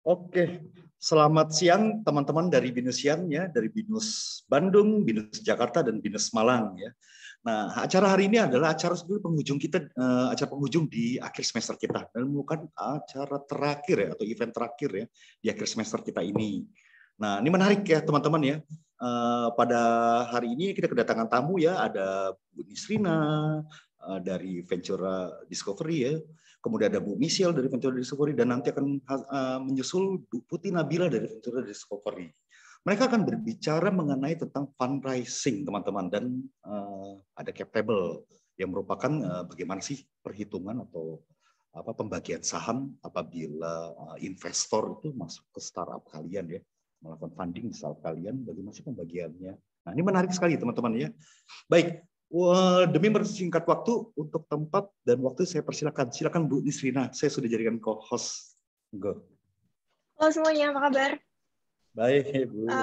Oke, selamat siang teman-teman dari Binusian ya, dari Binus Bandung, Binus Jakarta, dan Binus Malang ya. Nah, acara hari ini adalah acara penghujung kita, acara penghujung di akhir semester kita, dan bukan acara terakhir ya atau event terakhir ya di akhir semester kita ini. Nah, ini menarik ya teman-teman ya. Pada hari ini kita kedatangan tamu ya, ada Bu Nisrina dari Ventura Discovery ya. Kemudian ada Bu Michelle dari Ventura Discovery, dan nanti akan menyusul Bu Putih Nabila dari Ventura Discovery. Mereka akan berbicara mengenai tentang fundraising, teman-teman, dan ada cap table yang merupakan bagaimana sih perhitungan atau pembagian saham apabila investor itu masuk ke startup kalian ya, melakukan funding di startup kalian, bagaimana sih pembagiannya. Nah, ini menarik sekali teman-teman ya. Baik, demi mempersingkat waktu, untuk tempat dan waktu saya persilakan. Silakan Bu Nisrina, saya sudah jadikan co-host. Go. Halo semuanya, apa kabar? Baik, Bu.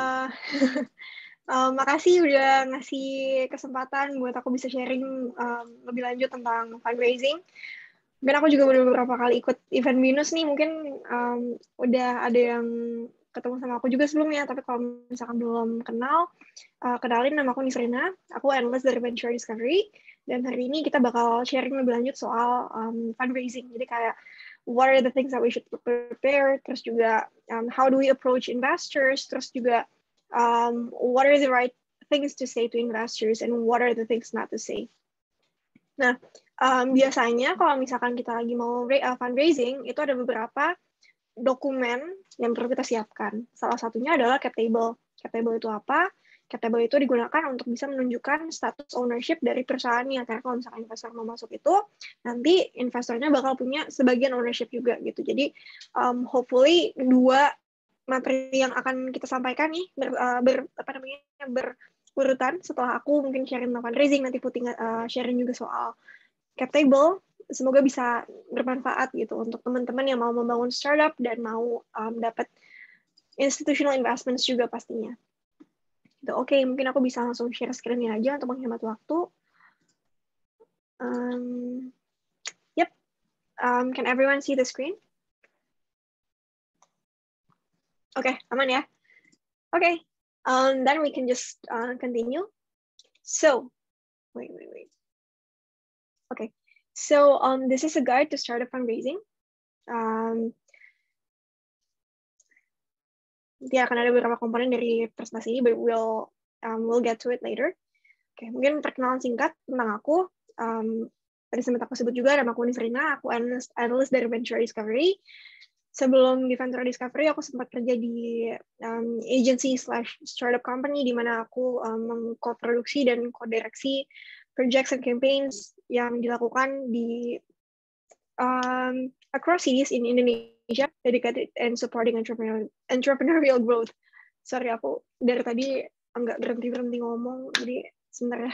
Makasih udah ngasih kesempatan buat aku bisa sharing lebih lanjut tentang fundraising. Dan aku juga udah beberapa kali ikut event Binus nih, mungkin udah ada yang ketemu sama aku juga sebelumnya, tapi kalau misalkan belum kenal, kenalin, nama aku Nisrina, aku analis dari Venture Discovery, dan hari ini kita bakal sharing lebih lanjut soal fundraising. Jadi kayak what are the things that we should prepare, terus juga how do we approach investors, terus juga what are the right things to say to investors and what are the things not to say. Nah, biasanya kalau misalkan kita lagi mau fundraising, itu ada beberapa dokumen yang perlu kita siapkan. Salah satunya adalah cap table. Cap table itu apa? Cap table itu digunakan untuk bisa menunjukkan status ownership dari perusahaannya. Karena kalau misalkan investor mau masuk itu, nanti investornya bakal punya sebagian ownership juga gitu. Jadi hopefully dua materi yang akan kita sampaikan nih berurutan. Setelah aku mungkin sharing tentang fundraising, nanti Putih sharing juga soal cap table. Semoga bisa bermanfaat gitu untuk teman-teman yang mau membangun startup dan mau dapat institutional investments juga pastinya. Gitu. Oke, mungkin aku bisa langsung share screen-nya aja untuk menghemat waktu. Yep. Can everyone see the screen? Oke, aman ya? Oke, then we can just continue. So, wait. Okay. So this is a guide to start a fundraising. Dia akan ada beberapa komponen dari presentasi ini, but we'll get to it later. Oke, mungkin perkenalan singkat tentang aku. Tadi sempat aku sebut juga, nama aku Nisrina, aku analis dari Venture Discovery. Sebelum di Venture Discovery, aku sempat kerja di agency/startup company, di mana aku mengkoproduksi dan kodireksi projects and campaigns yang dilakukan di across cities in Indonesia dedicated and supporting entrepreneurial growth. Sorry, aku dari tadi nggak berhenti ngomong, jadi sebentar ya.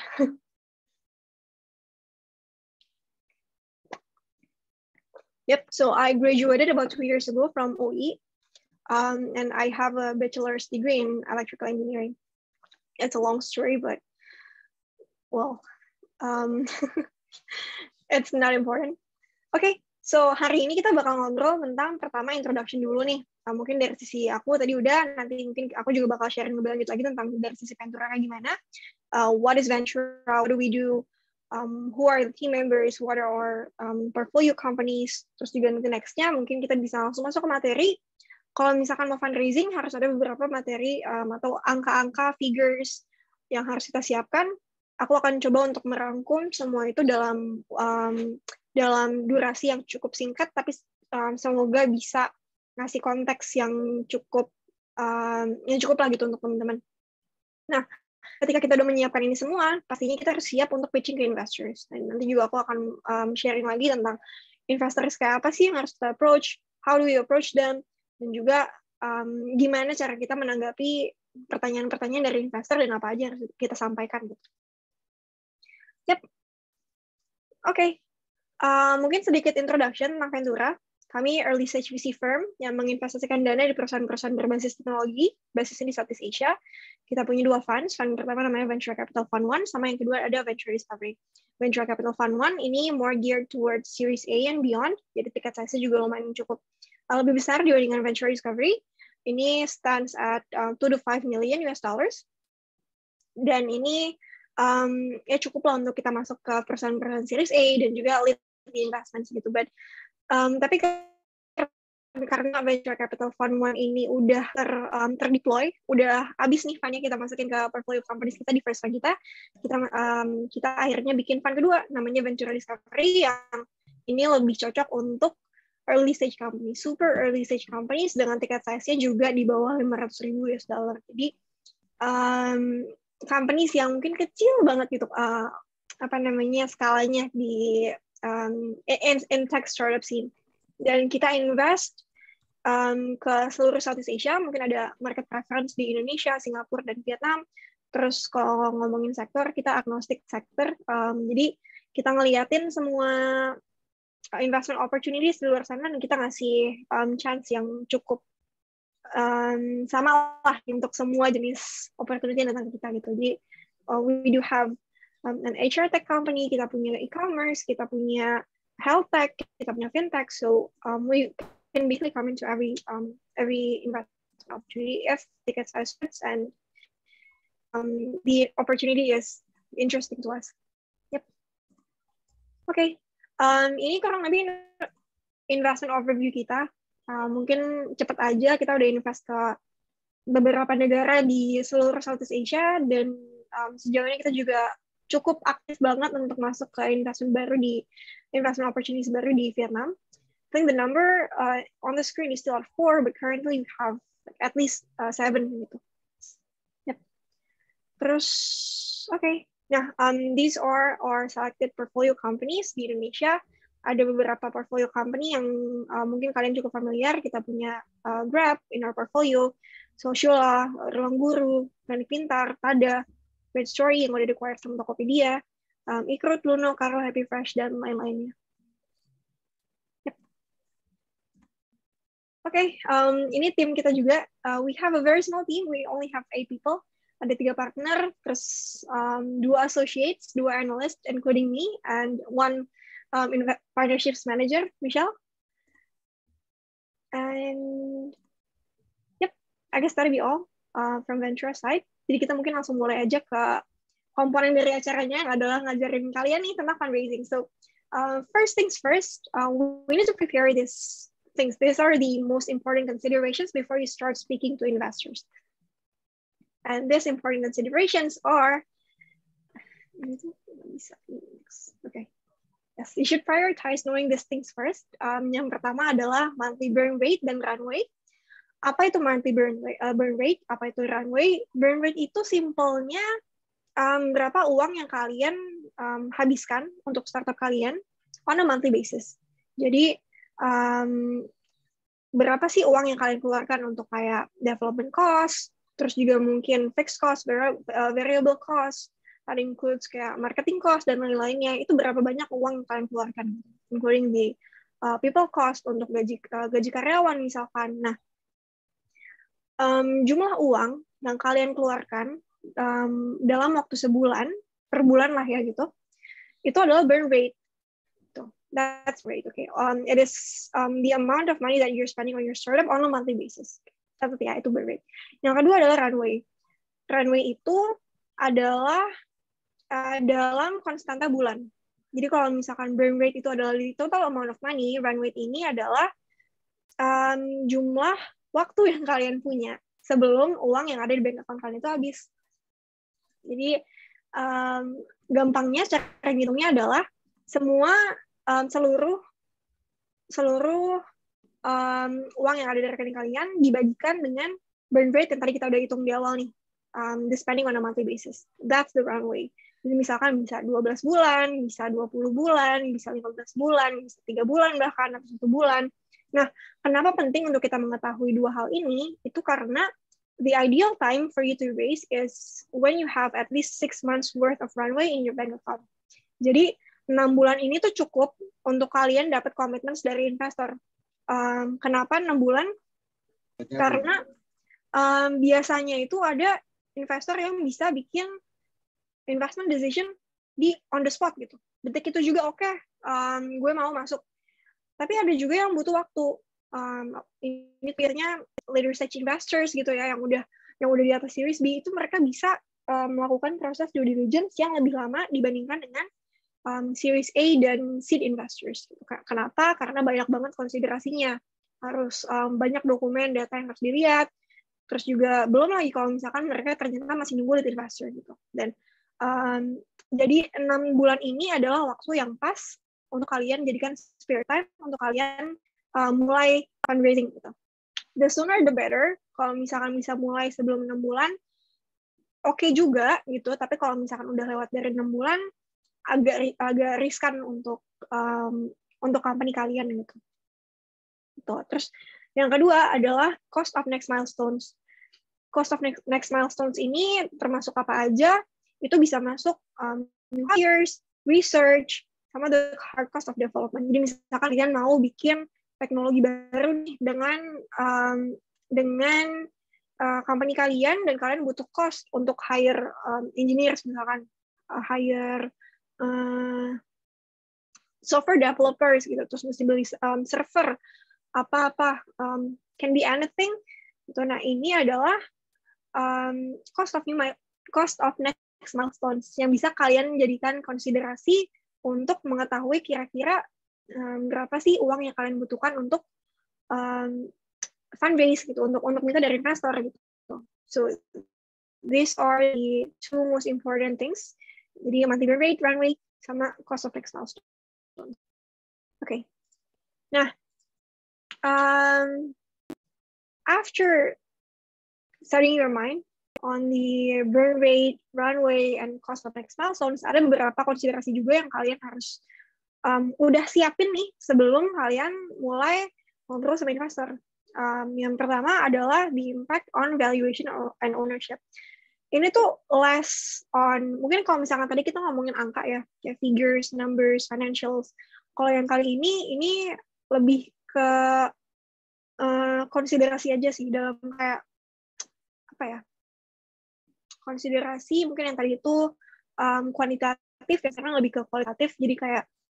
Yep, so I graduated about 2 years ago from OE, and I have a bachelor's degree in electrical engineering. It's a long story, but well, it's not important. Okay, so hari ini kita bakal ngobrol tentang pertama introduction dulu nih. Mungkin dari sisi aku tadi udah, nanti mungkin aku juga bakal sharing lebih lanjut lagi tentang dari sisi Ventura kayak gimana. What is Ventura? What do we do? Who are the team members? What are our portfolio companies? Terus juga nanti nextnya mungkin kita bisa langsung masuk ke materi. Kalau misalkan mau fundraising harus ada beberapa materi atau angka-angka, figures yang harus kita siapkan. Aku akan coba untuk merangkum semua itu dalam durasi yang cukup singkat, tapi semoga bisa ngasih konteks yang cukup lah gitu untuk teman-teman. Nah, ketika kita udah menyiapkan ini semua, pastinya kita harus siap untuk pitching ke investors. Dan nanti juga aku akan sharing lagi tentang investors kayak apa sih yang harus kita approach, how do we approach them, dan juga gimana cara kita menanggapi pertanyaan-pertanyaan dari investor dan apa aja yang harus kita sampaikan gitu. Yep. Oke. Mungkin sedikit introduction tentang Ventura. Kami early stage VC firm yang menginvestasikan dana di perusahaan-perusahaan berbasis teknologi, basisnya di Southeast Asia. Kita punya 2 funds. Fund pertama namanya Venture Capital Fund 1, sama yang kedua ada Venture Discovery. Venture Capital Fund 1 ini more geared towards Series A and beyond. Jadi tiket size juga lumayan cukup lebih besar dibandingkan Venture Discovery. Ini stands at 2 to 5 million US dollars. Dan ini ya cukup lah untuk kita masuk ke perusahaan-perusahaan Series A dan juga lead the investments gitu. But tapi karena Venture Capital Fund 1 ini udah terdeploy, udah habis nih fund-nya kita masukin ke portfolio companies kita di first fund kita akhirnya bikin fund kedua namanya Venture Discovery yang ini lebih cocok untuk early stage companies, super early stage companies dengan tiket size-nya juga di bawah 500.000 US dollar. Jadi companies yang mungkin kecil banget gitu skalanya di in tech startup scene. Dan kita invest ke seluruh Southeast Asia, mungkin ada market preference di Indonesia, Singapura, dan Vietnam. Terus kalau ngomongin sektor, kita agnostic sektor. Jadi kita ngeliatin semua investment opportunities di luar sana, dan kita ngasih chance yang cukup sama lah untuk semua jenis opportunity yang datang ke kita gitu. Jadi we do have an HR tech company, kita punya e-commerce, kita punya health tech, kita punya fintech, so we can basically come into every investment opportunity if ticket size fits and the opportunity is interesting to us. Yep. Okay. Ini kurang lebih investment overview kita. Mungkin cepat aja kita udah invest ke beberapa negara di seluruh Southeast Asia dan sejauh ini kita juga cukup aktif banget untuk masuk ke investment opportunities baru di Vietnam. I think the number on the screen is still at 4, but currently we have at least 7 gitu. Yep. Terus, okay. Nah, these are our selected portfolio companies di Indonesia. Ada beberapa portfolio company yang mungkin kalian cukup familiar. Kita punya Grab in our portfolio, Sociola, Ruang Guru, Planet Pintar, Tada, Great Story yang udah di-acquired sama Tokopedia, Ikrut, Luno, Karo, Happy Fresh, dan lain-lainnya. Yep. Okay, ini tim kita juga. We have a very small team. We only have 8 people. Ada 3 partner, terus 2 associates, 2 analysts, including me, and 1 partnerships manager, Michelle. And yep, I guess that'll be all from Ventura side. Jadi kita mungkin langsung mulai aja ke komponen dari acaranya yang adalah ngajarin kalian nih tentang fundraising. So first things first, we need to prepare these things. These are the most important considerations before you start speaking to investors. And these important considerations are, okay. Yes, you should prioritize knowing these things first. Yang pertama adalah monthly burn rate dan runway. Apa itu monthly burn rate? Apa itu runway? Burn rate itu simpelnya berapa uang yang kalian habiskan untuk startup kalian on a monthly basis. Jadi berapa sih uang yang kalian keluarkan untuk kayak development cost, terus juga mungkin fixed cost, variable cost, that includes kayak marketing cost dan lain-lainnya. Itu berapa banyak uang yang kalian keluarkan, including the people cost untuk gaji karyawan misalkan. Nah, jumlah uang yang kalian keluarkan dalam waktu sebulan, per bulan lah ya gitu, itu adalah burn rate. That's rate, okay. It is the amount of money that you're spending on your startup on a monthly basis. Satu ya, itu burn rate. Yang kedua adalah runway. Runway itu adalah dalam konstanta bulan. Jadi kalau misalkan burn rate itu adalah the total amount of money, runway ini adalah jumlah waktu yang kalian punya sebelum uang yang ada di bank account kalian itu habis. Jadi gampangnya cara ngitungnya adalah seluruh uang yang ada di rekening kalian dibagikan dengan burn rate yang tadi kita udah hitung di awal nih, the spending on a monthly basis. That's the runway. Jadi misalkan bisa 12 bulan, bisa 20 bulan, bisa 15 bulan, bisa 3 bulan bahkan, atau 1 bulan. Nah, kenapa penting untuk kita mengetahui 2 hal ini? Itu karena the ideal time for you to raise is when you have at least 6 months worth of runway in your bank account. Jadi 6 bulan ini tuh cukup untuk kalian dapat commitments dari investor. Kenapa 6 bulan? Karena biasanya itu ada investor yang bisa bikin investment decision on the spot gitu. Detik itu juga oke, gue mau masuk. Tapi ada juga yang butuh waktu. Ini biasanya later stage investors gitu ya, yang udah di atas Series B, itu mereka bisa melakukan proses due diligence yang lebih lama dibandingkan dengan Series A dan seed investors. Kenapa? Karena banyak banget konsiderasinya. Harus banyak dokumen, data yang harus dilihat. Terus juga belum lagi kalau misalkan mereka ternyata masih nunggu lead investor gitu. Dan jadi 6 bulan ini adalah waktu yang pas untuk kalian jadikan spare time untuk kalian mulai fundraising gitu. The sooner the better. Kalau misalkan bisa mulai sebelum 6 bulan, oke juga gitu. Tapi kalau misalkan udah lewat dari 6 bulan, agak riskan untuk company kalian gitu. Terus yang kedua adalah cost of next milestones. Cost of next milestones ini termasuk apa aja? Itu bisa masuk new hires, research, sama the hard cost of development. Jadi misalkan kalian mau bikin teknologi baru nih dengan company kalian, dan kalian butuh cost untuk hire engineers, misalkan hire software developers gitu, terus mesti beli server, apa-apa, can be anything. Nah, ini adalah cost of next milestones yang bisa kalian jadikan konsiderasi untuk mengetahui kira-kira berapa sih uang yang kalian butuhkan untuk fundraise gitu, untuk minta dari investor gitu. So these are the two most important things. Jadi monthly burn rate, runway, sama cost of next milestone. Okay. Nah, after studying your mind on the burn rate, runway, and cost of next milestones, ada beberapa konsiderasi juga yang kalian harus udah siapin nih sebelum kalian mulai ngobrol sama investor. Yang pertama adalah the impact on valuation and ownership. Ini tuh less on, mungkin kalau misalkan tadi kita ngomongin angka ya, kayak figures, numbers, financials. Kalau yang kali ini lebih ke konsiderasi aja sih, dalam kayak apa ya, konsiderasi mungkin yang tadi itu kuantitatif ya, sekarang lebih ke kualitatif. Jadi kayak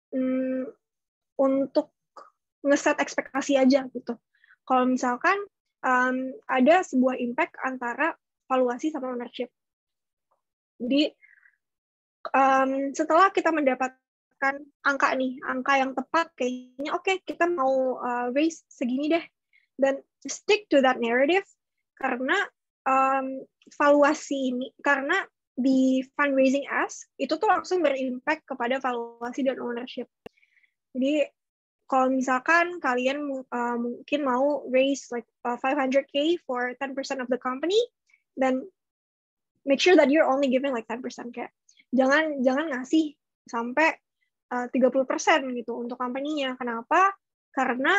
untuk ngeset ekspektasi aja gitu. Kalau misalkan ada sebuah impact antara valuasi sama ownership. Jadi setelah kita mendapatkan angka yang tepat, kayaknya oke, kita mau raise segini deh, dan stick to that narrative, karena valuasi ini, karena di fundraising ask itu tuh langsung berimpact kepada valuasi dan ownership. Jadi kalau misalkan kalian mungkin mau raise like 500K for 10% of the company, then make sure that you're only giving like 10%. Kayak jangan ngasih sampai 30% gitu untuk company-nya. Kenapa? Karena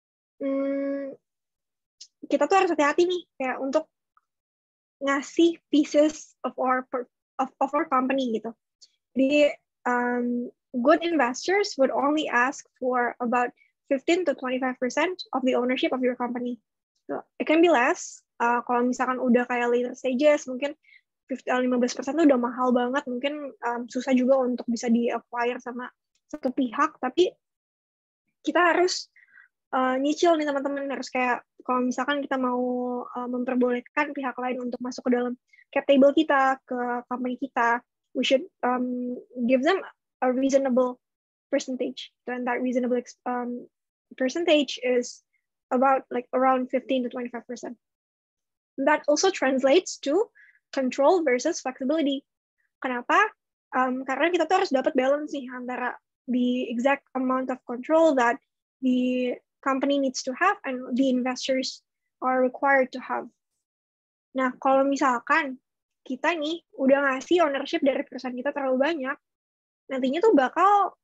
kita tuh harus hati-hati nih kayak untuk ngasih pieces of our company gitu. Jadi good investors would only ask for about 15 to 25% of the ownership of your company. So, it can be less. Kalau misalkan udah kayak later stages, mungkin 15% itu udah mahal banget, mungkin susah juga untuk bisa di-acquire sama satu pihak, tapi kita harus nyicil nih teman-teman, harus kayak kalau misalkan kita mau memperbolehkan pihak lain untuk masuk ke dalam cap table kita, ke company kita, we should give them a reasonable percentage, and that reasonable percentage is about like around 15 to 25%. That also translates to control versus flexibility. Kenapa? Karena kita tuh harus dapat balance nih antara the exact amount of control that the company needs to have and the investors are required to have. Nah, kalau misalkan kita nih udah ngasih ownership dari perusahaan kita terlalu banyak, nantinya tuh bakal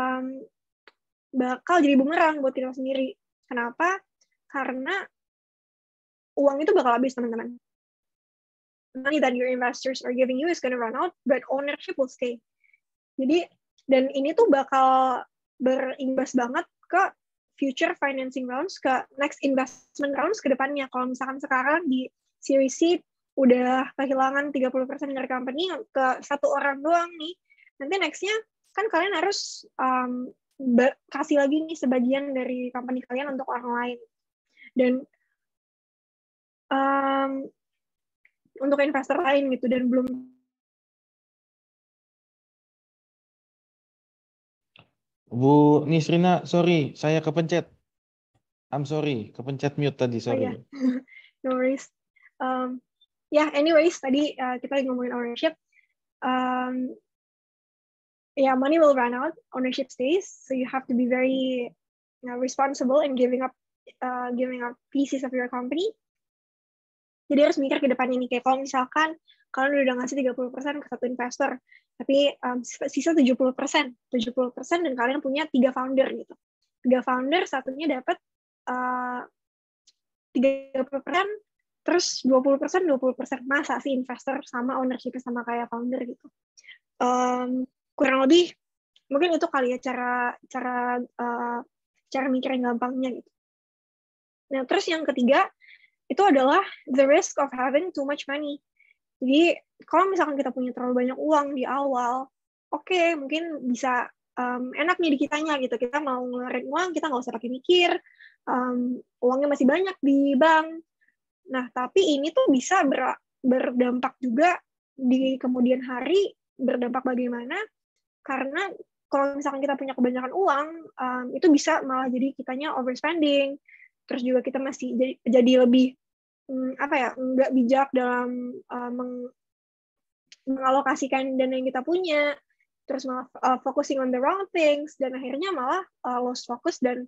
jadi bumerang buat kita sendiri. Kenapa? Karena uang itu bakal habis, teman-teman. Money that your investors are giving you is going to run out, but ownership will stay. Jadi, dan ini tuh bakal berimbas banget ke future financing rounds, ke next investment rounds ke depannya. Kalau misalkan sekarang di Series C udah kehilangan 30% dari company ke satu orang doang nih, nanti nextnya kan kalian harus kasih lagi nih sebagian dari company kalian untuk orang lain. Dan untuk investor lain gitu, dan belum. Bu Nisrina, sorry, saya kepencet. I'm sorry, kepencet mute tadi, sorry. Oh, yeah. No worries. Anyways, tadi kita lagi ngomongin ownership. Money will run out, ownership stays, so you have to be very responsible in giving up pieces of your company. Jadi harus mikir ke depan ini, kayak kalau misalkan kalian udah ngasih 30% ke satu investor, tapi sisa 70%, dan kalian punya 3 founder gitu. 3 founder, satunya dapat 30%, terus 20%, masa sih investor sama ownership sama kayak founder gitu. Kurang lebih mungkin itu kali ya cara mikir yang gampangnya gitu. Nah, terus yang ketiga itu adalah the risk of having too much money. Jadi kalau misalkan kita punya terlalu banyak uang di awal, oke, mungkin bisa enak nih di kitanya gitu. Kita mau ngeluarin uang, kita nggak usah pakai mikir, uangnya masih banyak di bank. Nah, tapi ini tuh bisa berdampak juga di kemudian hari. Berdampak bagaimana? Karena kalau misalkan kita punya kebanyakan uang, itu bisa malah jadi kitanya overspending. Terus juga kita masih jadi lebih nggak bijak dalam mengalokasikan dana yang kita punya, terus malah focusing on the wrong things, dan akhirnya malah lost focus dan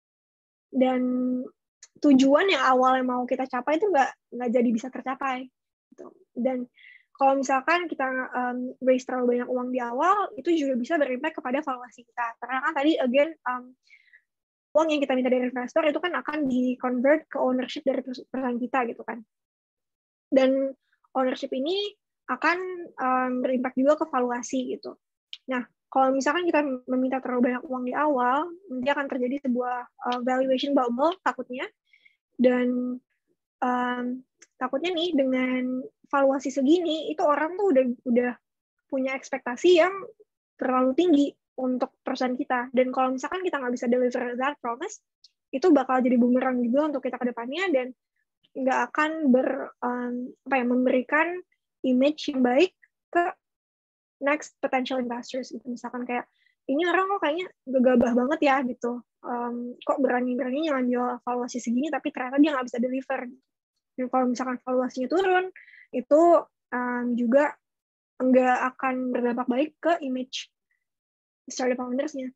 tujuan yang awalnya mau kita capai itu nggak jadi bisa tercapai gitu. Dan kalau misalkan kita raise terlalu banyak uang di awal, itu juga bisa berimpact kepada valuasi kita, karena kan tadi again uang yang kita minta dari investor itu kan akan di-convert ke ownership dari perusahaan kita gitu kan. Dan ownership ini akan berimpact juga ke valuasi gitu. Nah, kalau misalkan kita meminta terlalu banyak uang di awal, nanti akan terjadi sebuah valuation bubble takutnya. Dan takutnya nih dengan valuasi segini, itu orang tuh udah punya ekspektasi yang terlalu tinggi untuk perusahaan kita. Dan kalau misalkan kita nggak bisa deliver that promise, itu bakal jadi bumerang juga untuk kita ke depannya, dan nggak akan memberikan image yang baik ke next potential investors. Gitu. Misalkan kayak, ini orang kok kayaknya gegabah banget ya, gitu. Kok berani-beraninya ngambil valuasi segini, tapi ternyata dia nggak bisa deliver. Dan kalau misalkan valuasinya turun, itu juga nggak akan berdampak baik ke image startup founders-nya.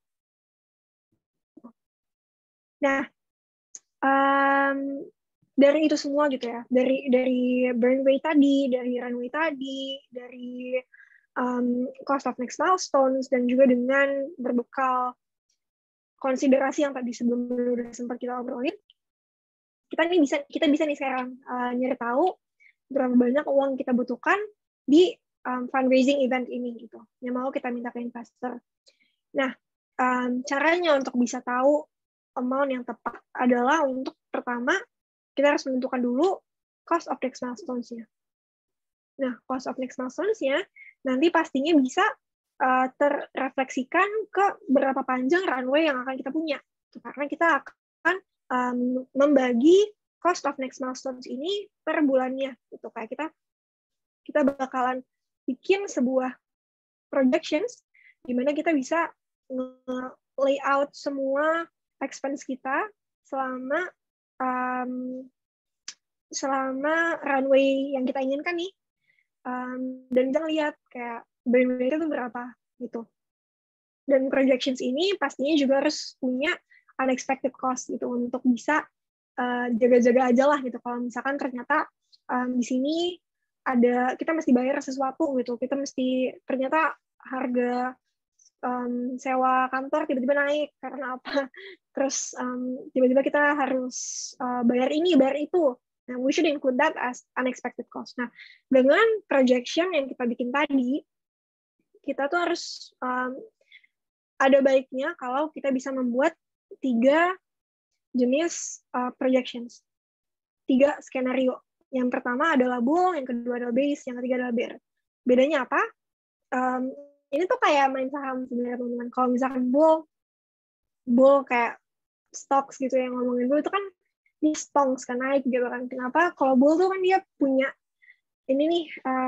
Nah, dari itu semua gitu ya, dari burn rate tadi, dari runway tadi, dari cost of next milestones, dan juga dengan berbekal konsiderasi yang tadi sebelumnya udah sempat kita obrolin, kita bisa nih sekarang nyari tahu berapa banyak uang kita butuhkan di fundraising event ini gitu, yang mau kita minta ke investor. Nah, caranya untuk bisa tahu amount yang tepat adalah untuk pertama, kita harus menentukan dulu cost of next milestones-nya. Nah, cost of next milestones-nya nanti pastinya bisa terrefleksikan ke berapa panjang runway yang akan kita punya. Karena kita akan membagi cost of next milestones ini per bulannya. Gitu. Kayak kita bakalan bikin sebuah projections di mana kita bisa layout semua expense kita selama runway yang kita inginkan nih, dan kita lihat kayak burn rate itu berapa gitu. Dan projections ini pastinya juga harus punya unexpected cost gitu untuk bisa jaga-jaga aja lah gitu. Kalau misalkan ternyata di sini kita mesti bayar sesuatu gitu, kita mesti ternyata harga sewa kantor tiba-tiba naik karena apa, terus tiba-tiba kita harus bayar ini, bayar itu. Nah, we should include that as unexpected cost. Nah, dengan projection yang kita bikin tadi, kita tuh harus ada baiknya kalau kita bisa membuat 3 jenis projections, 3 skenario. Yang pertama adalah bull, yang kedua adalah base, yang ketiga adalah bear. Bedanya apa? ini tuh kayak main saham sebenarnya teman-teman. Kalau misalkan bull kayak stocks gitu yang ngomongin bull itu kan di stonks kan naik gitu kan. Kenapa? Kalau bull tuh kan dia punya ini nih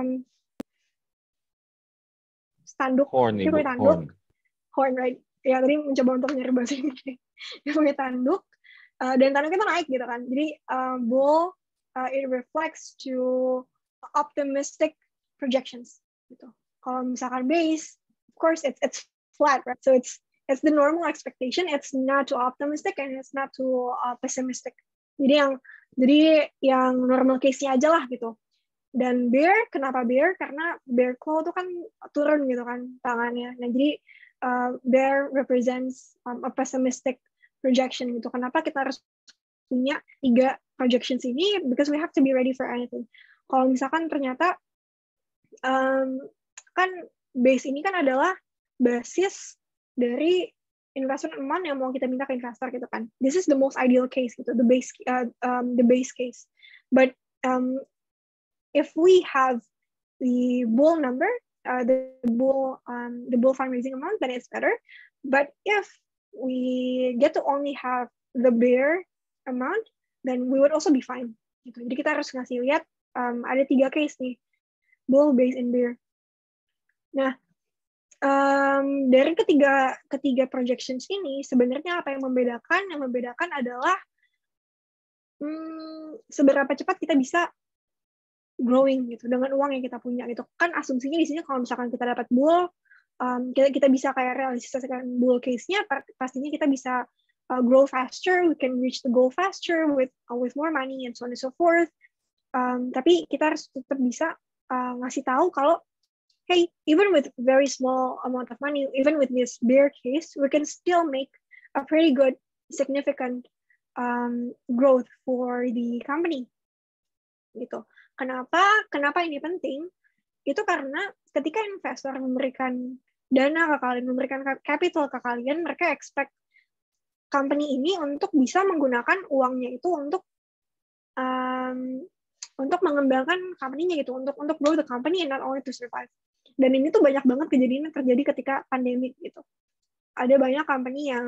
tanduk, Horn dia ibu, punya tanduk, horn. right? Ya tadi mencoba untuk nyari bahasa Inggris. Dia punya tanduk dan tanduknya itu naik gitu kan. Jadi bull it reflects to optimistic projections gitu. Kalau misalkan base, of course it's flat, right? So it's the normal expectation. It's not too optimistic and it's not too pessimistic. Jadi yang normal case-nya aja lah gitu. Dan bear, kenapa bear? Karena bear claw tuh kan turun gitu kan tangannya. Nah jadi bear represents a pessimistic projection gitu. Kenapa kita harus punya 3 projections ini? Because we have to be ready for anything. Kalau misalkan ternyata kan base ini kan adalah basis dari investment amount yang mau kita minta ke investor gitu kan. This is the most ideal case gitu, the base case. But if we have the bull number, the bull fundraising amount, then it's better. But if we get to only have the bear amount, then we would also be fine. Gitu. Jadi kita harus ngasih lihat ada 3 case nih, bull, base, and bear. Nah, dari ketiga projections ini sebenarnya apa yang membedakan? Yang membedakan adalah seberapa cepat kita bisa growing gitu dengan uang yang kita punya gitu. Kan asumsinya di sini kalau misalkan kita dapat bull, kita bisa kayak realisasikan bull case-nya, pastinya kita bisa grow faster, we can reach the goal faster with more money and so on and so forth. Tapi kita harus tetap bisa ngasih tahu kalau hey, even with very small amount of money, even with this bear case, we can still make a pretty good, significant growth for the company. Gitu. Kenapa ini penting? Itu karena ketika investor memberikan dana ke kalian, memberikan capital ke kalian, mereka expect company ini untuk bisa menggunakan uangnya itu untuk mengembangkan company-nya gitu, untuk grow the company and not only to survive. Dan ini tuh banyak banget kejadian yang terjadi ketika pandemik gitu. Ada banyak company yang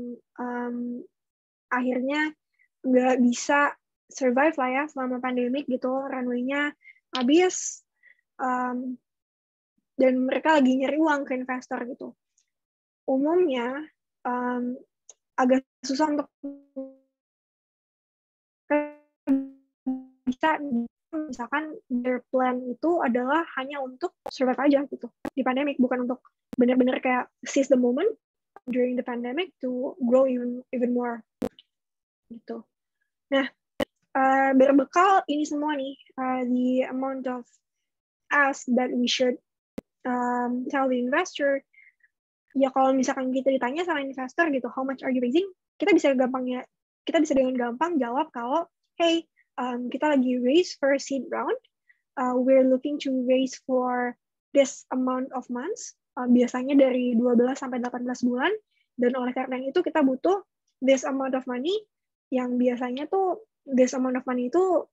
akhirnya nggak bisa survive lah ya selama pandemik gitu, runway-nya habis dan mereka lagi nyari uang ke investor gitu. Umumnya agak susah untuk bisa, misalkan their plan itu adalah hanya untuk survive aja gitu di pandemik, bukan untuk benar-benar kayak seize the moment during the pandemic to grow even more gitu. Nah, berbekal ini semua nih, the amount of ask that we should tell the investor, ya kalau misalkan kita ditanya sama investor gitu, how much are you raising? Kita bisa dengan gampang jawab kalau, hey, kita lagi raise for a seed round, we're looking to raise for this amount of months, biasanya dari 12 sampai 18 bulan, dan oleh karena itu kita butuh this amount of money, yang biasanya tuh this amount of money itu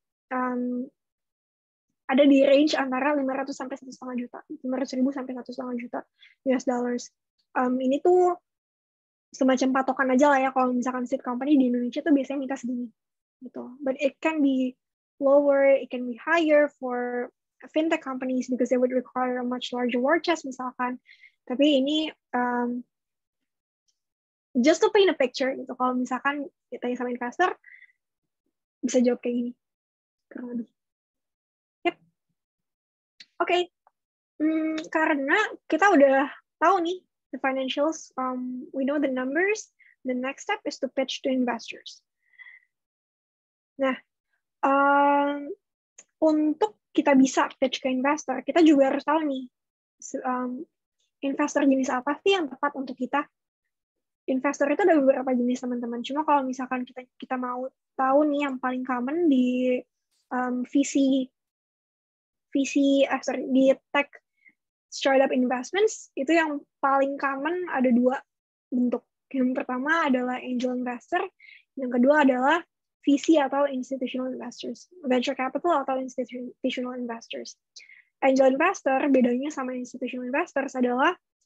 ada di range antara 500 sampai 1,5 juta, 500.000 sampai 1,5 juta US dollars. Ini tuh semacam patokan aja lah ya, kalau misalkan seed company di Indonesia tuh biasanya minta segini gitu. But it can be lower, it can be higher for fintech companies because they would require a much larger war chest misalkan. Tapi ini just to paint a picture gitu. Kalau misalkan ditanya sama investor, bisa jawab kayak gini kurang lebih. Yep. Oke. Karena kita udah tahu nih the financials, we know the numbers. The next step is to pitch to investors. Nah, untuk kita bisa pitch ke investor, kita juga harus tahu nih investor jenis apa sih yang tepat untuk kita. Investor itu ada beberapa jenis teman-teman. Cuma kalau misalkan kita mau tahu nih yang paling common di di tech startup investments, itu yang paling common ada 2 bentuk. Yang pertama adalah angel investor, yang kedua adalah VC atau institutional investors, venture capital atau institutional investors. Angel investor bedanya sama institutional investors adalah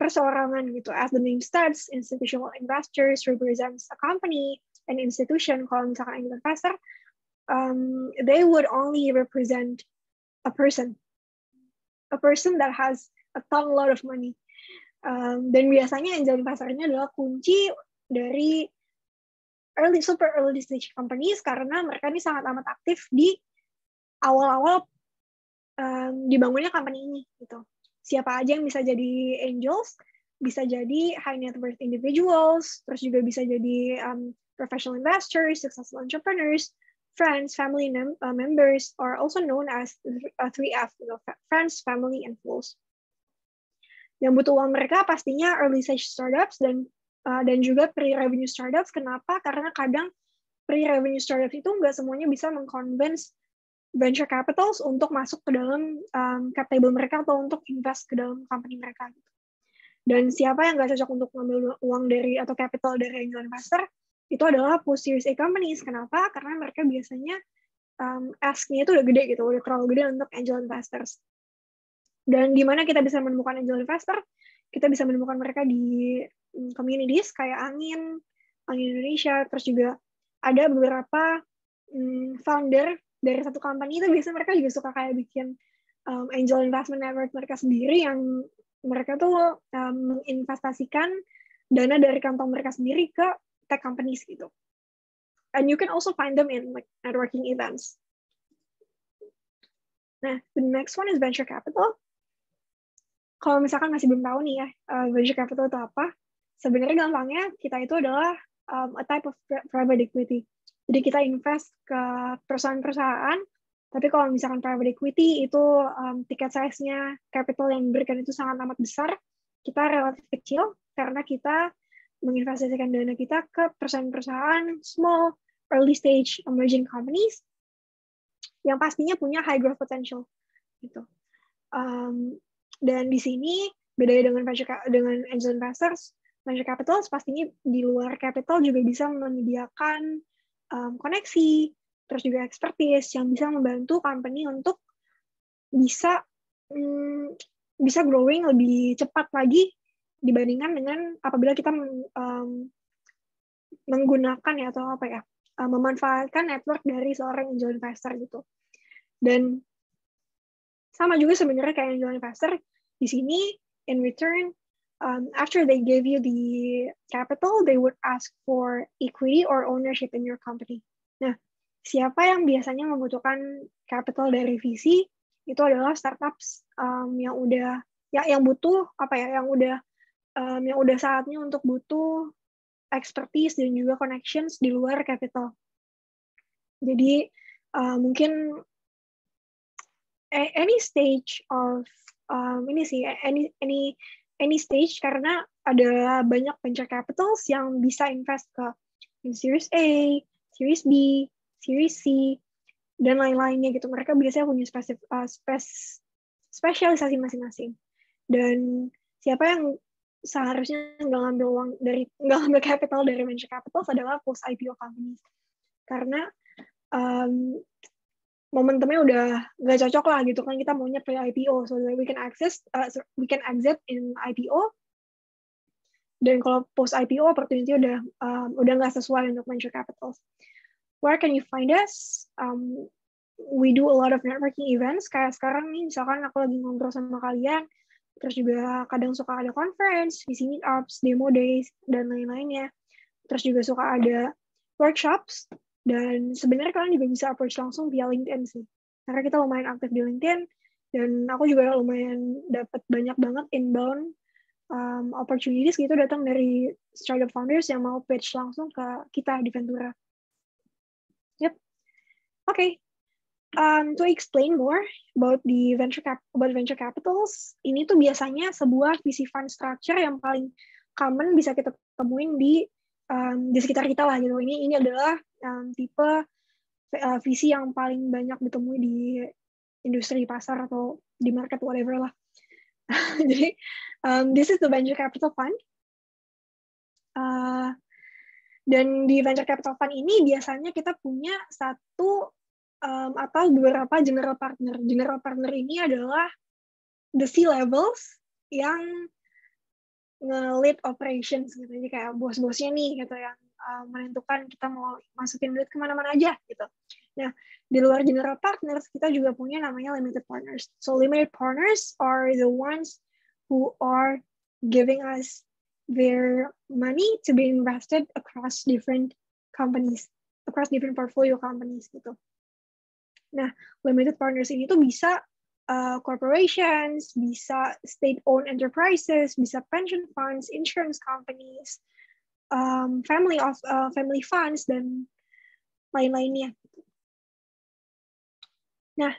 perseorangan gitu. As the name states, institutional investors represents a company, an institution. Kalau misalkan angel investor, they would only represent a person that has a lot of money. Dan biasanya angel investor ini adalah kunci dari super early stage companies karena mereka ini sangat amat aktif di awal-awal dibangunnya company ini gitu. Siapa aja yang bisa jadi angels, bisa jadi high net worth individuals, terus juga bisa jadi professional investors, successful entrepreneurs, friends, family members, are also known as 3F, friends, family, and fools. Yang butuh uang mereka pastinya early stage startups dan juga pre-revenue startups. Kenapa? Karena kadang pre-revenue startups itu nggak semuanya bisa meng-convince venture capitals untuk masuk ke dalam cap table mereka atau untuk invest ke dalam company mereka. Dan siapa yang nggak cocok untuk ngambil uang dari atau capital dari angel investor itu adalah post Series A companies. Kenapa? Karena mereka biasanya ask-nya itu udah gede gitu, udah terlalu gede untuk angel investors. Dan di mana kita bisa menemukan angel investor? Kita bisa menemukan mereka di communities kayak Angin Indonesia, terus juga ada beberapa founder dari satu company itu biasanya mereka juga suka kayak bikin angel investment network mereka sendiri yang mereka tuh menginvestasikan dana dari kantong mereka sendiri ke tech companies gitu. And you can also find them in like networking events. Nah, the next one is venture capital. Kalau misalkan masih belum tahu nih ya, venture capital itu apa? Sebenarnya gampangnya kita itu adalah a type of private equity. Jadi kita invest ke perusahaan-perusahaan, tapi kalau misalkan private equity itu ticket size-nya, capital yang diberikan itu sangat amat besar, kita relatif kecil karena kita menginvestasikan dana kita ke perusahaan-perusahaan small, early stage emerging companies yang pastinya punya high growth potential. Gitu. Dan di sini bedanya dengan angel investors, venture capital pastinya di luar capital juga bisa menyediakan koneksi, terus juga expertise yang bisa membantu company untuk bisa growing lebih cepat lagi dibandingkan dengan apabila kita menggunakan ya atau apa ya memanfaatkan network dari seorang angel investor gitu. Dan sama juga sebenarnya kayak angel investor di sini in return after they give you the capital, they would ask for equity or ownership in your company. Nah, siapa yang biasanya membutuhkan capital dari VC itu adalah startups yang udah yang butuh apa ya, yang udah saatnya untuk butuh expertise dan juga connections di luar capital. Jadi mungkin any stage of any stage karena ada banyak venture capitals yang bisa invest ke Series A, Series B, Series C, dan lain-lainnya gitu. Mereka biasanya punya spesialisasi masing-masing. Dan siapa yang seharusnya nggak ngambil capital dari venture capitals adalah post IPO companies. Karena momentumnya udah nggak cocok lah gitu kan, kita maunya pre-IPO so that we can exit in IPO. Dan kalau post IPO opportunity udah nggak sesuai untuk venture capitals. Where can you find us? We do a lot of networking events. Kayak sekarang nih, misalkan aku lagi ngobrol sama kalian, terus juga kadang suka ada conference, VC meetups, demo days, dan lain-lainnya. Terus juga suka ada workshops. Dan sebenarnya kalian juga bisa approach langsung via LinkedIn sih. Karena kita lumayan aktif di LinkedIn, dan aku juga lumayan dapat banyak banget inbound opportunities gitu datang dari startup founders yang mau pitch langsung ke kita di Ventura. Yep. Okay. To explain more about the venture capitals, ini tuh biasanya sebuah VC fund structure yang paling common bisa kita temuin di sekitar kita lah gitu. Ini adalah tipe VC yang paling banyak ditemui di industri pasar atau di market whatever lah. Jadi this is the venture capital fund. Dan di venture capital fund ini biasanya kita punya satu atau beberapa general partner. General partner ini adalah the C-levels yang nge-lead operations gitu. Jadi kayak bos-bosnya nih gitu yang menentukan kita mau masukin duit kemana-mana aja gitu. Nah, di luar general partners, kita juga punya namanya limited partners. So limited partners are the ones who are giving us their money to be invested across different companies, across different portfolio companies gitu. Nah, limited partners ini tuh bisa corporations, bisa state-owned enterprises, bisa pension funds, insurance companies, family funds, dan lain-lainnya. Nah,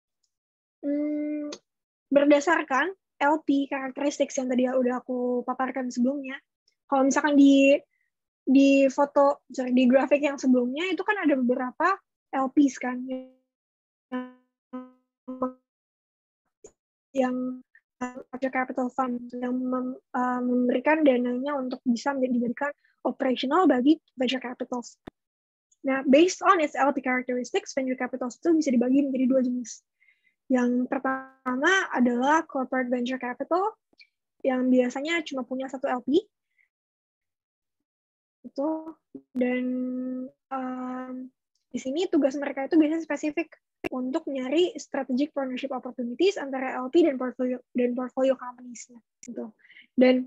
berdasarkan LP characteristics yang tadi udah aku paparkan sebelumnya, kalau misalkan di di grafik yang sebelumnya itu kan ada beberapa LPs kan yang venture capital fund yang memberikan dananya untuk bisa dijadikan operational bagi venture capitals. Nah, based on its LP characteristics, venture capitals itu bisa dibagi menjadi 2 jenis. Yang pertama adalah corporate venture capital, yang biasanya cuma punya 1 LP. Itu, dan di sini tugas mereka itu biasanya spesifik untuk nyari strategic partnership opportunities antara LP dan portfolio companies-nya gitu. Dan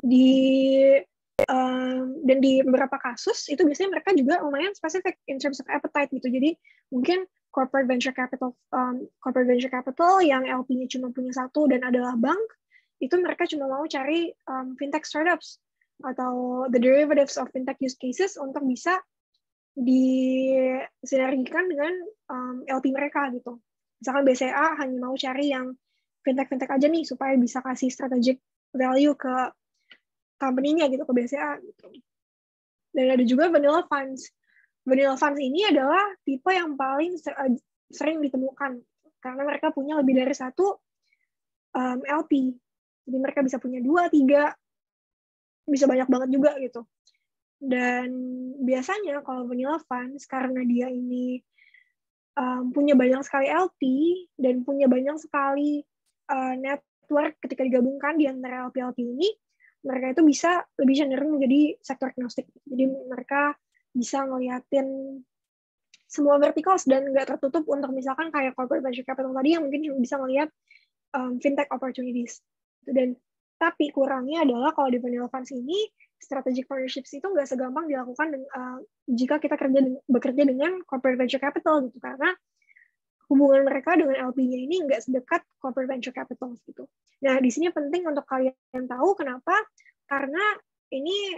di beberapa kasus itu biasanya mereka juga lumayan spesifik in terms of appetite gitu. Jadi mungkin corporate venture capital yang LP-nya cuma punya 1 dan adalah bank, itu mereka cuma mau cari fintech startups atau the derivatives of fintech use cases untuk bisa disinergikan dengan LP mereka gitu. Misalkan BCA hanya mau cari yang fintech aja nih supaya bisa kasih strategic value ke company-nya gitu, ke BCA gitu. Dan ada juga vanilla funds. Vanilla funds ini adalah tipe yang paling sering ditemukan karena mereka punya lebih dari 1 LP. Jadi mereka bisa punya 2, 3, bisa banyak banget juga gitu. Dan biasanya kalau vanilla funds, karena dia ini punya banyak sekali LP dan punya banyak sekali network ketika digabungkan di antara LP-LP ini, mereka itu bisa lebih cenderung menjadi sektor agnostik. Jadi mereka bisa ngeliatin semua verticals dan nggak tertutup untuk misalkan kayak corporate venture capital tadi yang mungkin cuma bisa ngeliat fintech opportunities. Dan tapi kurangnya adalah kalau di vanilla funds ini strategic partnerships itu nggak segampang dilakukan jika kita bekerja dengan corporate venture capital gitu, karena hubungan mereka dengan LP-nya ini nggak sedekat corporate venture capital gitu. Nah, di sini penting untuk kalian tahu kenapa, karena ini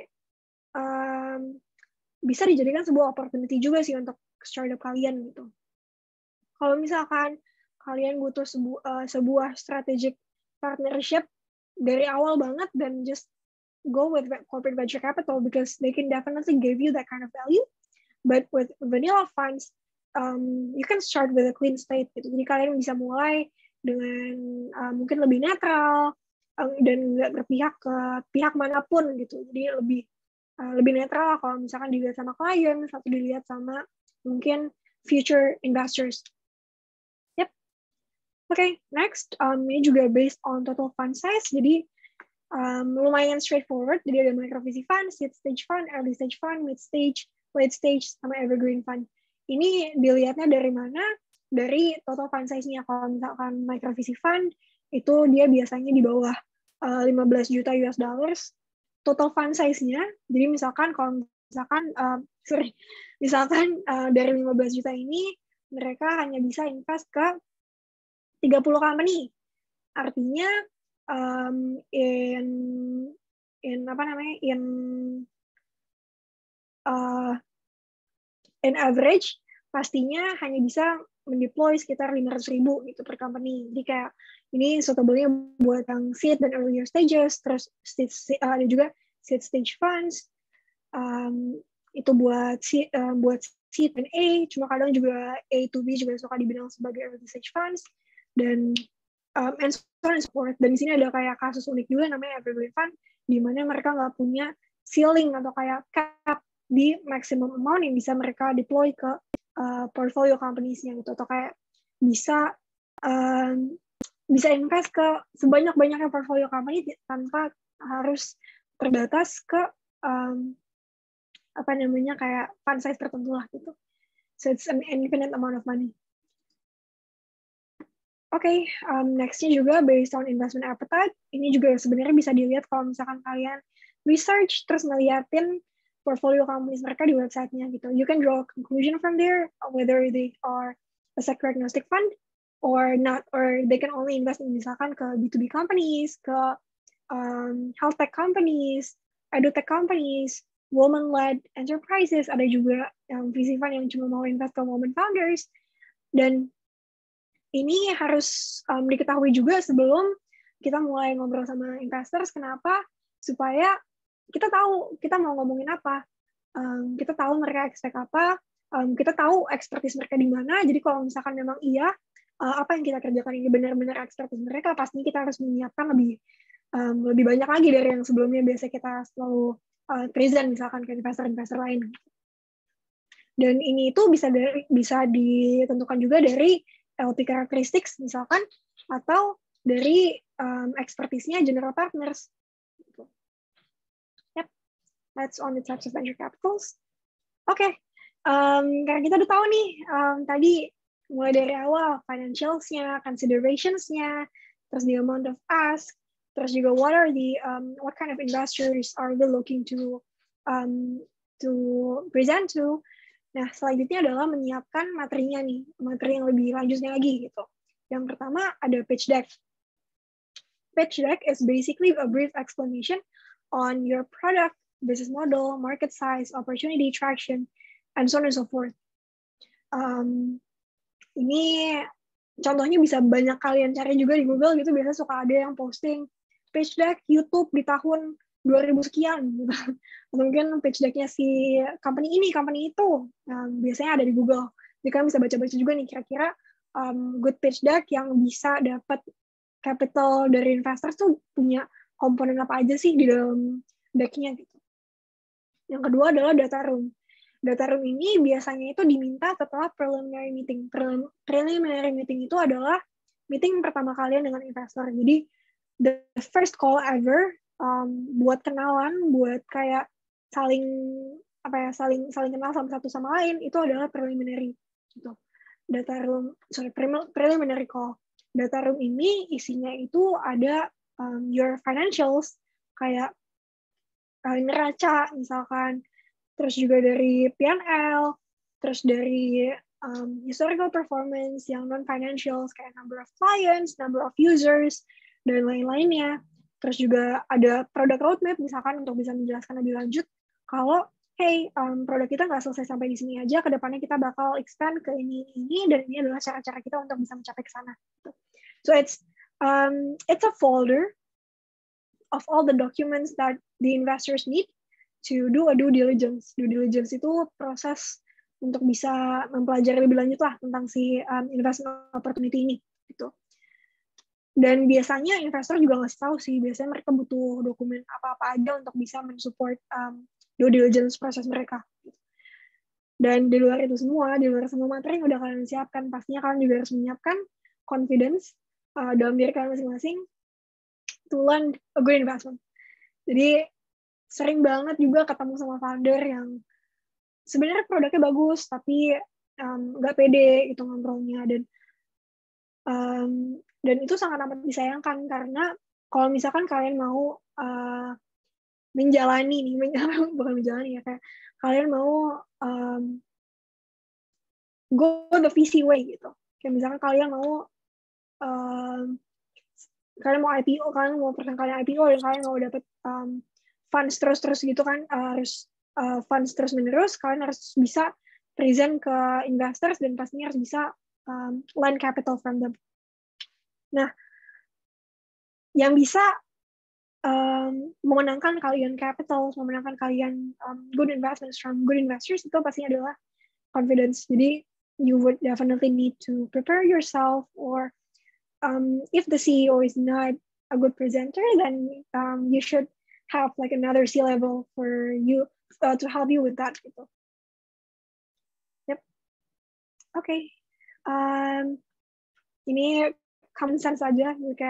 bisa dijadikan sebuah opportunity juga sih untuk startup kalian gitu. Kalau misalkan kalian butuh sebuah strategic partnership dari awal banget, dan just go with corporate venture capital because they can definitely give you that kind of value. But with vanilla funds, you can start with a clean slate gitu. Jadi kalian bisa mulai dengan mungkin lebih netral dan nggak berpihak ke pihak manapun gitu. Jadi lebih netral kalau misalkan dilihat sama klien atau dilihat sama mungkin future investors. Yep. Okay, next ini juga based on total fund size. Jadi lumayan straightforward. Jadi ada micro VC fund, seed stage fund, early stage fund, mid stage, late stage, sama evergreen fund. Ini dilihatnya dari mana? Dari total fund size-nya. Kalau misalkan micro VC fund, itu dia biasanya di bawah 15 juta US dollars. Total fund size-nya, jadi misalkan kalau misalkan dari 15 juta ini, mereka hanya bisa invest ke 30 company. Artinya, in average pastinya hanya bisa mendeploy sekitar 500.000 gitu per company. Jadi kayak ini suitable-nya buat yang seed dan earlier stages, terus ada juga seed stage funds, itu buat seed dan A, cuma kadang juga A to B juga suka dibilang sebagai early stage funds, dan and so on and so forth. Dan di sini ada kayak kasus unik juga namanya evergreen fund, di mana mereka nggak punya ceiling atau kayak cap di maximum amount yang bisa mereka deploy ke portfolio companies-nya gitu, atau kayak bisa invest ke sebanyak-banyaknya portfolio company tanpa harus terbatas ke kayak fund size tertentu lah gitu. So it's an infinite amount of money. Oke, nextnya juga based on investment appetite. Ini juga sebenarnya bisa dilihat kalau misalkan kalian research terus ngeliatin portfolio companies mereka di websitenya gitu. You can draw a conclusion from there whether they are a sector agnostic fund or not, or they can only invest in misalkan ke B2B companies, ke health tech companies, edutech companies, woman-led enterprises, ada juga yang VC fund yang cuma mau invest ke woman founders. Dan ini harus diketahui juga sebelum kita mulai ngobrol sama investors. Kenapa? Supaya kita tahu kita mau ngomongin apa. Kita tahu mereka expect apa. Kita tahu expertise mereka di mana. Jadi kalau misalkan memang iya, apa yang kita kerjakan ini benar-benar expertise mereka, pastinya kita harus menyiapkan lebih banyak lagi dari yang sebelumnya biasa kita selalu present misalkan ke investor-investor lain. Dan ini itu bisa ditentukan juga dari LP characteristics misalkan, atau dari expertise-nya general partners. Yep, that's on the types of venture capitals. Oke, karena kita udah tahu nih tadi mulai dari awal financials-nya, considerations-nya, terus the amount of ask, terus juga what kind of investors are we looking to present to. Nah, selanjutnya adalah menyiapkan materinya nih, materi yang lebih lanjutnya lagi gitu. Yang pertama ada pitch deck. Pitch deck is basically a brief explanation on your product, business model, market size, opportunity, traction, and so on and so forth. Ini contohnya bisa banyak kalian cari juga di Google gitu, biasanya suka ada yang posting pitch deck YouTube di tahun 2000 sekian gitu. Atau mungkin pitch deck-nya si company ini, company itu, biasanya ada di Google. Jadi kalian bisa baca-baca juga nih kira-kira good pitch deck yang bisa dapat capital dari investor tuh punya komponen apa aja sih di dalam deck-nya gitu. Yang kedua adalah data room. Data room ini biasanya itu diminta setelah preliminary meeting. Preliminary meeting itu adalah meeting pertama kalian dengan investor. Jadi the first call ever buat kenalan, buat kayak saling kenal satu sama lain, itu adalah preliminary gitu. Preliminary call. Data room ini isinya itu ada your financials, kayak neraca misalkan, terus juga dari P&L, terus dari historical performance yang non-financials kayak number of clients, number of users, dan lain-lainnya. Terus juga ada product roadmap misalkan untuk bisa menjelaskan lebih lanjut kalau hey, produk kita nggak selesai sampai di sini aja, kedepannya kita bakal expand ke ini, dan ini adalah cara-cara kita untuk bisa mencapai ke sana. So it's a folder of all the documents that the investors need to do a due diligence. Due diligence itu proses untuk bisa mempelajari lebih lanjut lah tentang si investment opportunity ini gitu. Dan biasanya investor juga nggak tahu sih, biasanya mereka butuh dokumen apa-apa aja untuk bisa mensupport due diligence proses mereka. Dan di luar itu semua, di luar semua materi yang udah kalian siapkan, pastinya kalian juga harus menyiapkan confidence dalam diri kalian masing-masing to land a good investment. Jadi sering banget juga ketemu sama founder yang sebenarnya produknya bagus, tapi nggak pede itu ngobrolnya, dan itu sangat amat disayangkan karena kalau misalkan kalian mau bukan menjalani ya, kayak kalian mau go the VC way gitu. Kayak misalkan kalian mau IPO, kalian mau pertama IPO dan kalian mau dapat funds terus gitu kan, harus funds terus menerus, kalian harus bisa present ke investors dan pastinya harus bisa lend capital from them. Nah, yang bisa memenangkan kalian capital, memenangkan kalian good investments from good investors itu pastinya adalah confidence. Jadi you would definitely need to prepare yourself, or if the CEO is not a good presenter, then you should have like another C-level for you to help you with that gitu. Yep. Okay. Ini common sense aja, kayak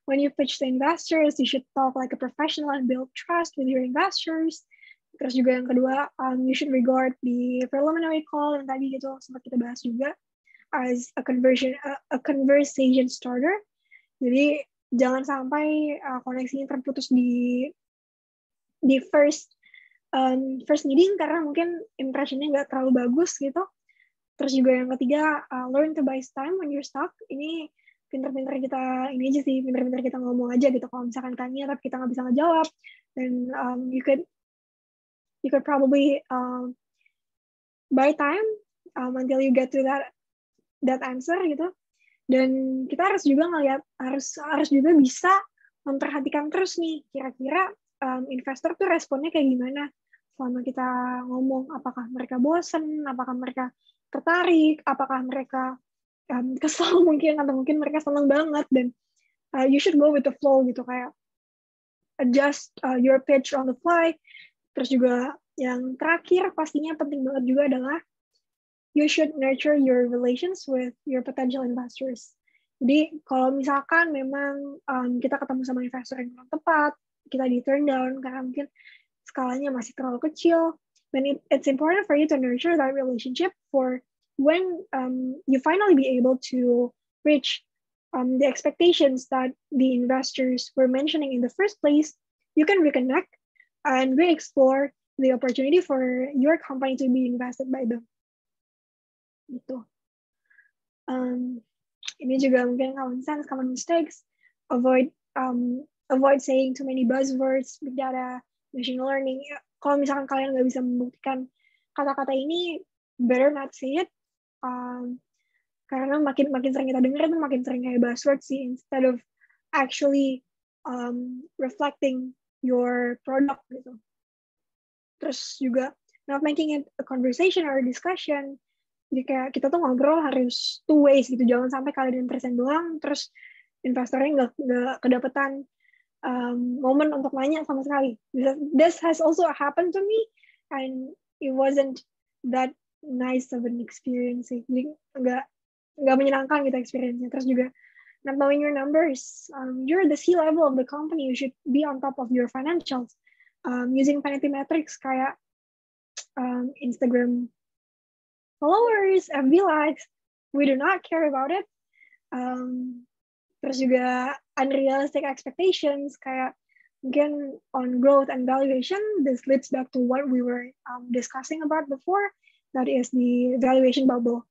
when you pitch to investors, you should talk like a professional and build trust with your investors. Terus juga yang kedua, you should regard the preliminary call yang tadi gitu sempat kita bahas juga as a conversation starter. Jadi jangan sampai koneksinya terputus di first meeting karena mungkin impressionnya nggak terlalu bagus gitu. Terus juga yang ketiga, learn to buy time when you're stuck. Ini pinter-pinter kita ini aja sih, pinter-pinter kita ngomong aja gitu. Kalau misalkan tanya tapi kita nggak bisa ngejawab, then you could probably buy time until you get to that answer gitu. Dan kita harus juga ngelihat, harus juga bisa memperhatikan terus nih, kira-kira investor tuh responnya kayak gimana selama kita ngomong. Apakah mereka bosen, apakah mereka tertarik, apakah mereka kesel mungkin, atau mungkin mereka senang banget. Dan you should go with the flow gitu, kayak adjust your pitch on the fly. Terus juga yang terakhir pastinya penting banget juga adalah you should nurture your relations with your potential investors. Jadi kalau misalkan memang kita ketemu sama investor yang kurang tepat, kita di turn down karena mungkin skalanya masih terlalu kecil, then it's important for you to nurture that relationship for when you finally be able to reach the expectations that the investors were mentioning in the first place. You can reconnect and re-explore the opportunity for your company to be invested by them. Gitu. Ini juga mungkin common mistakes. Avoid saying too many buzzwords, big data, machine learning. Kalau misalkan kalian nggak bisa membuktikan kata-kata ini, better not say it. Karena makin sering kita dengar itu makin sering kayak buzzword sih, instead of actually reflecting your product gitu. Terus juga not making it a conversation or a discussion. Jadi kayak kita tuh ngobrol harus two ways gitu, jangan sampai kalian present doang, terus investornya nggak kedapetan momen untuk nanya sama sekali. This has also happened to me, and it wasn't that nice of an experience. Jadi nggak menyenangkan gitu experience-nya. Terus juga not knowing your numbers. You're the C-level of the company, you should be on top of your financials. Using vanity metrics kayak Instagram followers, FB likes, we do not care about it. Terus juga unrealistic expectations, kayak mungkin on growth and valuation. This leads back to what we were discussing about before, that is the valuation bubble.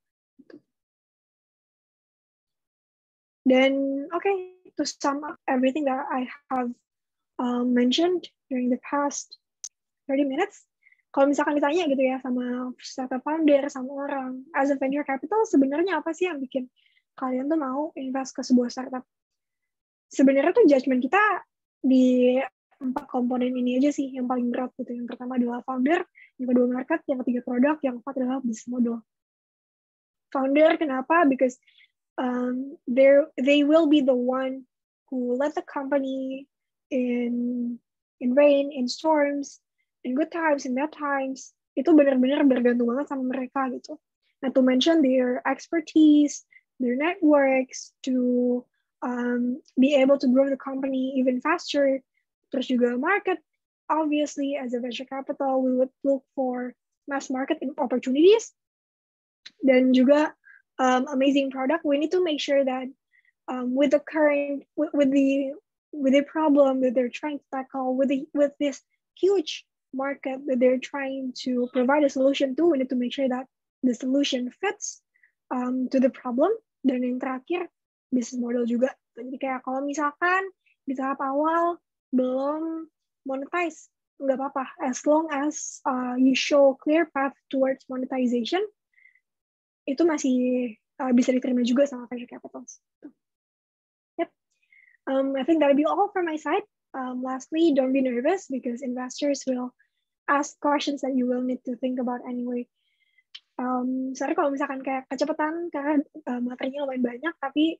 Then, okay, to sum up everything that I have mentioned during the past 30 minutes, kalau misalkan ditanya gitu ya sama startup founder, sama orang, as a venture capital, sebenarnya apa sih yang bikin kalian tuh mau invest ke sebuah startup? Sebenarnya tuh judgment kita di 4 komponen ini aja sih yang paling berat gitu. Yang pertama adalah founder, yang kedua market, yang ketiga produk, yang keempat adalah business model. Founder kenapa? Because they will be the one who led the company in rain, in storms, in good times, in bad times. Itu benar-benar bergantung banget sama mereka gitu. Not to mention their expertise, their networks to be able to grow the company even faster. Terus juga market, obviously as a venture capital, we would look for mass market opportunities. Dan juga amazing product, we need to make sure that with the current, with the problem that they're trying to tackle, with this huge market that they're trying to provide a solution to, we need to make sure that the solution fits to the problem. Dan yang terakhir, business model juga. Jadi kayak kalau misalkan di tahap awal belum monetize, nggak apa-apa. As long as you show clear path towards monetization, itu masih bisa diterima juga sama venture capitals. Yep. I think that'll be all from my side. Lastly, don't be nervous because investors will ask questions that you will need to think about anyway. Sorry kalau misalkan kayak kecepatan karena materinya lumayan banyak, tapi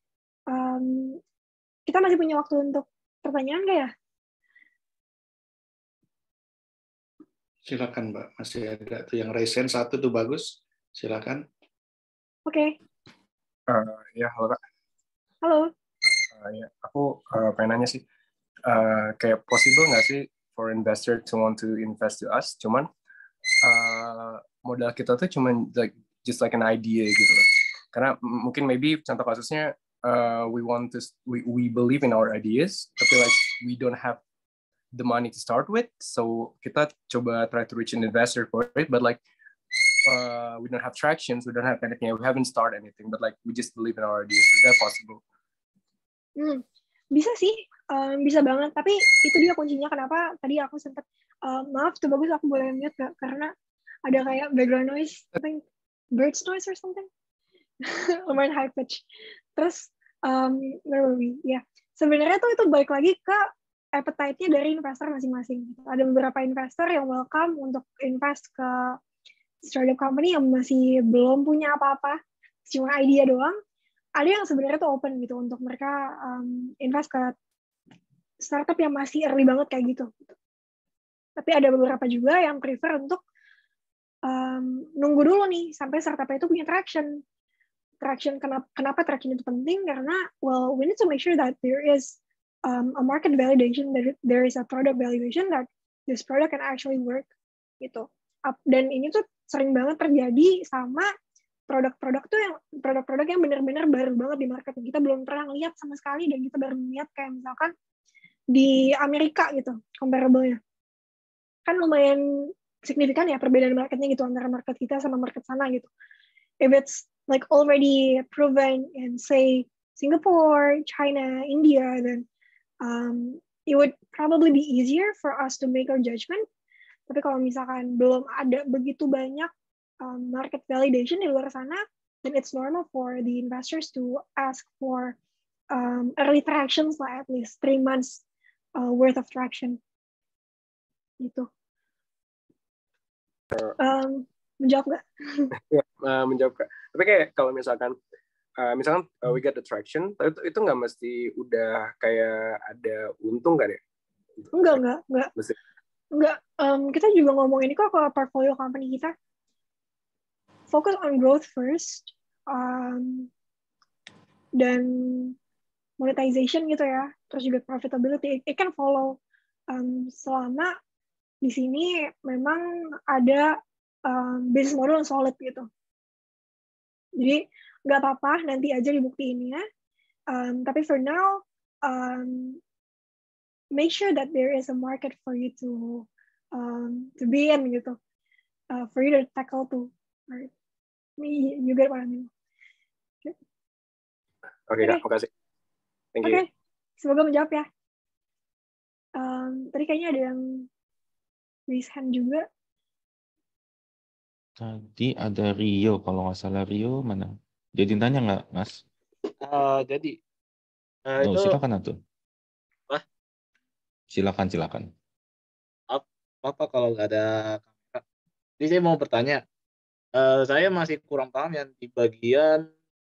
kita masih punya waktu untuk pertanyaan nggak ya? Silakan Mbak, masih ada tuh yang raise hand satu tuh bagus. Silakan. Oke. Ya, halo Kak. Halo. Ya, aku pengen nanya sih, kayak possible nggak sih for investor to want to invest to us? Cuman modal kita tuh cuman like just like an idea gitu loh. Karena mungkin maybe contoh kasusnya we believe in our ideas, tapi like we don't have the money to start with, so kita coba try to reach an investor for it, but like we don't have tractions, we don't have anything, we haven't started anything, but like we just believe in our ideas. Is that possible? Bisa sih, bisa banget. Tapi itu dia kuncinya kenapa tadi aku sempat maaf tuh Bagus, aku boleh mute gak? Karena ada kayak background noise, I think birds noise or something. Lumayan high pitch. Terus where were we? Ya, sebenarnya tuh itu balik lagi ke appetite-nya dari investor masing-masing. Ada beberapa investor yang welcome untuk invest ke startup company yang masih belum punya apa-apa, cuma idea doang. Ada yang sebenarnya tuh open gitu untuk mereka invest ke startup yang masih early banget kayak gitu. Tapi ada beberapa juga yang prefer untuk nunggu dulu nih sampai startupnya itu punya traction. Kenapa traction itu penting? Karena well, we need to make sure that there is a market validation, that there is a product validation that this product can actually work gitu. Dan ini tuh sering banget terjadi sama produk-produk yang benar-benar baru banget di market, yang kita belum pernah lihat sama sekali, dan kita baru lihat kayak misalkan di Amerika gitu, comparable-nya kan lumayan signifikan ya perbedaan marketnya gitu antara market kita sama market sana gitu. If it's like already proven in say Singapore, China, India, then it would probably be easier for us to make our judgment. Tapi kalau misalkan belum ada begitu banyak market validation di luar sana, then it's normal for the investors to ask for early tractions lah, at least 3 months worth of traction. Gitu. Menjawab nggak? Ya, menjawab Kak. Tapi kayak kalau misalkan we get the traction, itu nggak mesti udah kayak ada untung kan ya? Enggak. Mesti. Enggak. Kita juga ngomongin ini kok ke portfolio company kita. Focus on growth first, dan monetization gitu ya. Terus juga profitability. It can follow selama di sini memang ada business model yang solid gitu. Jadi nggak apa-apa nanti aja dibuktiin ya. Tapi for now, make sure that there is a market for you to be in gitu, for you to tackle too. Right? You get what I mean? Oke, Kak, makasih. Thank you. Oke, semoga menjawab ya. Tadi kayaknya ada yang raise hand juga. Tadi ada Rio, kalau nggak salah. Rio mana? Jadi tanya nggak, Mas? Jadi Oh, itu silakan Atu. Apa? Silakan. apa kalau nggak ada kamera? Jadi saya mau bertanya, saya masih kurang paham yang di bagian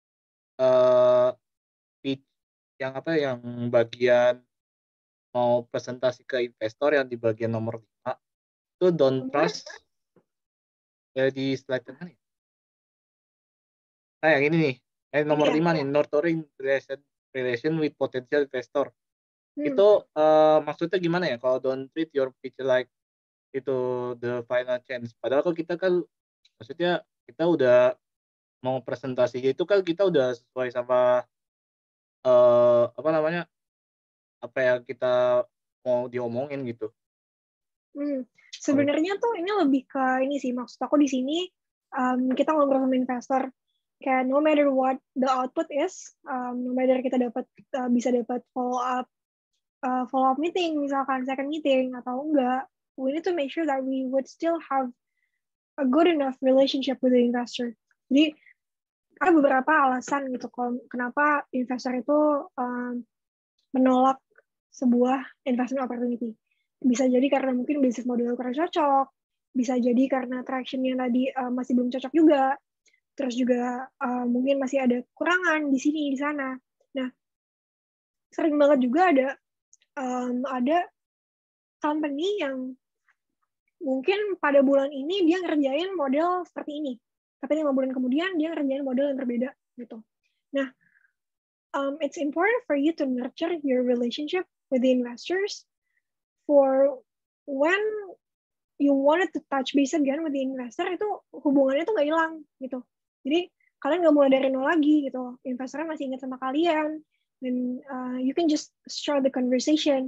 pitch, yang bagian mau presentasi ke investor yang di bagian nomor 5 itu don't trust di slide mana ya? Nah, yang ini nih, nomor 5 nih, nurturing relation with potential investor. Itu maksudnya gimana ya? Kalau don't treat your pitch like itu the final chance. Padahal kalau kita kan, maksudnya kita udah mau presentasi itu kan kita udah sesuai sama apa yang kita mau diomongin gitu. Sebenarnya tuh ini lebih ke ini sih, maksud aku di sini kita ngobrol sama investor kayak no matter what the output is, no matter kita bisa dapat follow up meeting, misalkan second meeting atau enggak, we need to make sure that we would still have a good enough relationship with the investor. Jadi ada beberapa alasan gitu kenapa investor itu menolak sebuah investment opportunity. Bisa jadi karena mungkin bisnis model kurang cocok, bisa jadi karena traction yang tadi masih belum cocok juga, terus juga mungkin masih ada kekurangan di sini di sana. Nah, sering banget juga ada company yang mungkin pada bulan ini dia ngerjain model seperti ini, tapi 5 bulan kemudian dia ngerjain model yang berbeda gitu. Nah, it's important for you to nurture your relationship with the investors for when you wanted to touch base again with the investor, itu hubungannya tuh nggak hilang gitu. Jadi kalian nggak mulai dari nol lagi gitu. Investornya masih ingat sama kalian, dan you can just start the conversation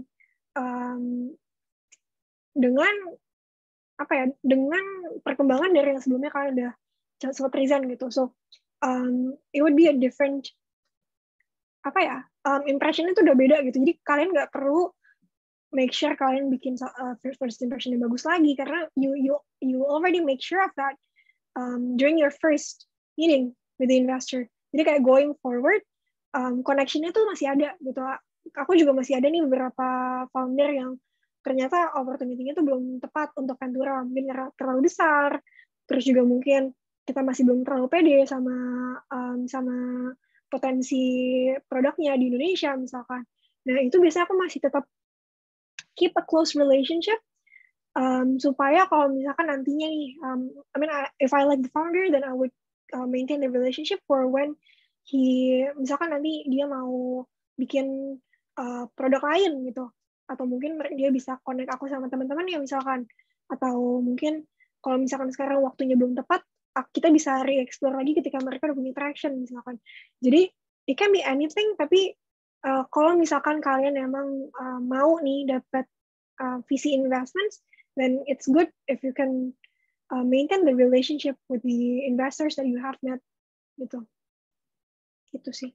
dengan dengan perkembangan dari yang sebelumnya kalian udah sempat resign gitu. So it would be a different impression itu udah beda gitu. Jadi kalian nggak perlu make sure kalian bikin first impression yang bagus lagi, karena you already make sure of that during your first meeting with the investor. Jadi kayak going forward, connection-nya tuh masih ada gitu. Aku juga masih ada nih beberapa founder yang ternyata opportunity-nya tuh belum tepat untuk Ventura, mungkin terlalu besar, terus juga mungkin kita masih belum terlalu pede sama potensi produknya di Indonesia misalkan. Nah itu biasanya aku masih tetap keep a close relationship supaya kalau misalkan nantinya nih, if I like the founder, then I would maintain the relationship for when misalkan nanti dia mau bikin produk lain gitu, atau mungkin dia bisa connect aku sama teman-teman ya misalkan, atau mungkin kalau misalkan sekarang waktunya belum tepat, kita bisa re-explore lagi ketika mereka udah punya traction misalkan. Jadi it can be anything, tapi kalau misalkan kalian emang mau nih dapat VC investments, then it's good if you can maintain the relationship with the investors that you have met gitu. Gitu sih.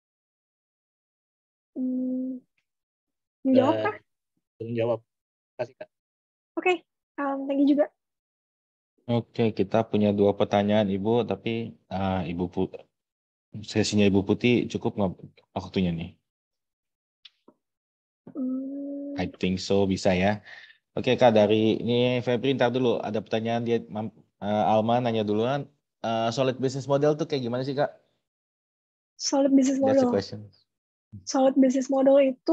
Menjawab kah? Menjawab. Kasih Kak. Oke, thank you juga. Oke, kita punya 2 pertanyaan Ibu, tapi sesinya Ibu Putih cukup nggak waktunya nih? I think so, bisa ya. Oke Kak, dari ini Febri ntar dulu, ada pertanyaan dia, Alma nanya duluan, solid business model tuh kayak gimana sih Kak? Solid business That's the model. question. Solid business model itu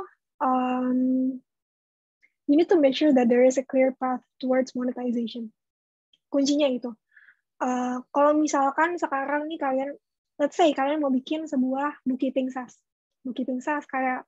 you need to make sure that there is a clear path towards monetization. Kuncinya itu. Kalau misalkan sekarang nih kalian, let's say kalian mau bikin sebuah bookkeeping SaaS. Bookkeeping SaaS kayak,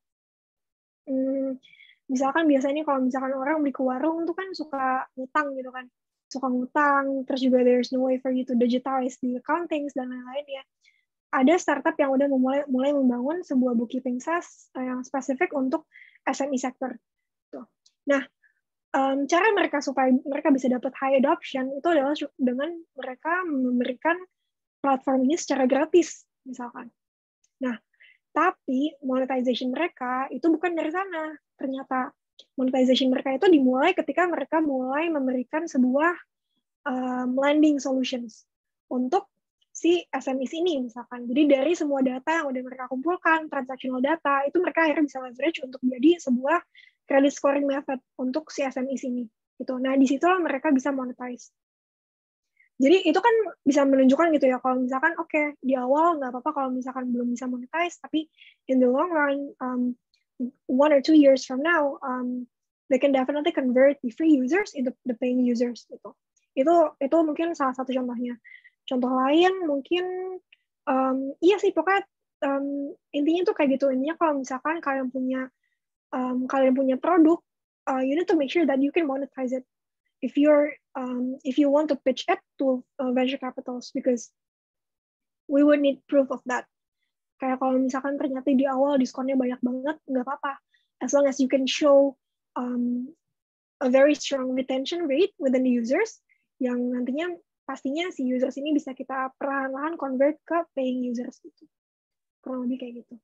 misalkan biasanya kalau misalkan orang beli ke warung tuh kan suka ngutang gitu kan. Suka ngutang, terus juga there's no way for you to digitize the accountings dan lain-lain ya. Ada startup yang udah mulai membangun sebuah bookkeeping SaaS yang spesifik untuk SME sektor. Nah, cara mereka supaya mereka bisa dapat high adoption itu adalah dengan mereka memberikan platform ini secara gratis, misalkan. Nah, tapi monetization mereka itu bukan dari sana. Ternyata monetization mereka itu dimulai ketika mereka mulai memberikan sebuah lending solutions untuk si SMEs ini, misalkan. Jadi dari semua data yang udah mereka kumpulkan, transactional data, itu mereka akhirnya bisa leverage untuk jadi sebuah credit scoring method untuk si SMEs ini. Gitu. Nah, di situlah mereka bisa monetize. Jadi itu kan bisa menunjukkan gitu ya, kalau misalkan oke, di awal nggak apa-apa kalau misalkan belum bisa monetize, tapi in the long run, 1 or 2 years from now, they can definitely convert the free users into the paying users. Gitu. Itu mungkin salah satu contohnya. Contoh lain mungkin, iya sih pokoknya intinya tuh kayak gitu. Intinya kalau misalkan kalian punya produk, you need to make sure that you can monetize it. If you want to pitch it to venture capitals, because we would need proof of that. Kayak kalau misalkan ternyata di awal diskonnya banyak banget, nggak apa-apa. As long as you can show a very strong retention rate within the users, yang nantinya pastinya si users ini bisa kita perlahan-lahan convert ke paying users gitu. Kurang lebih kayak gitu.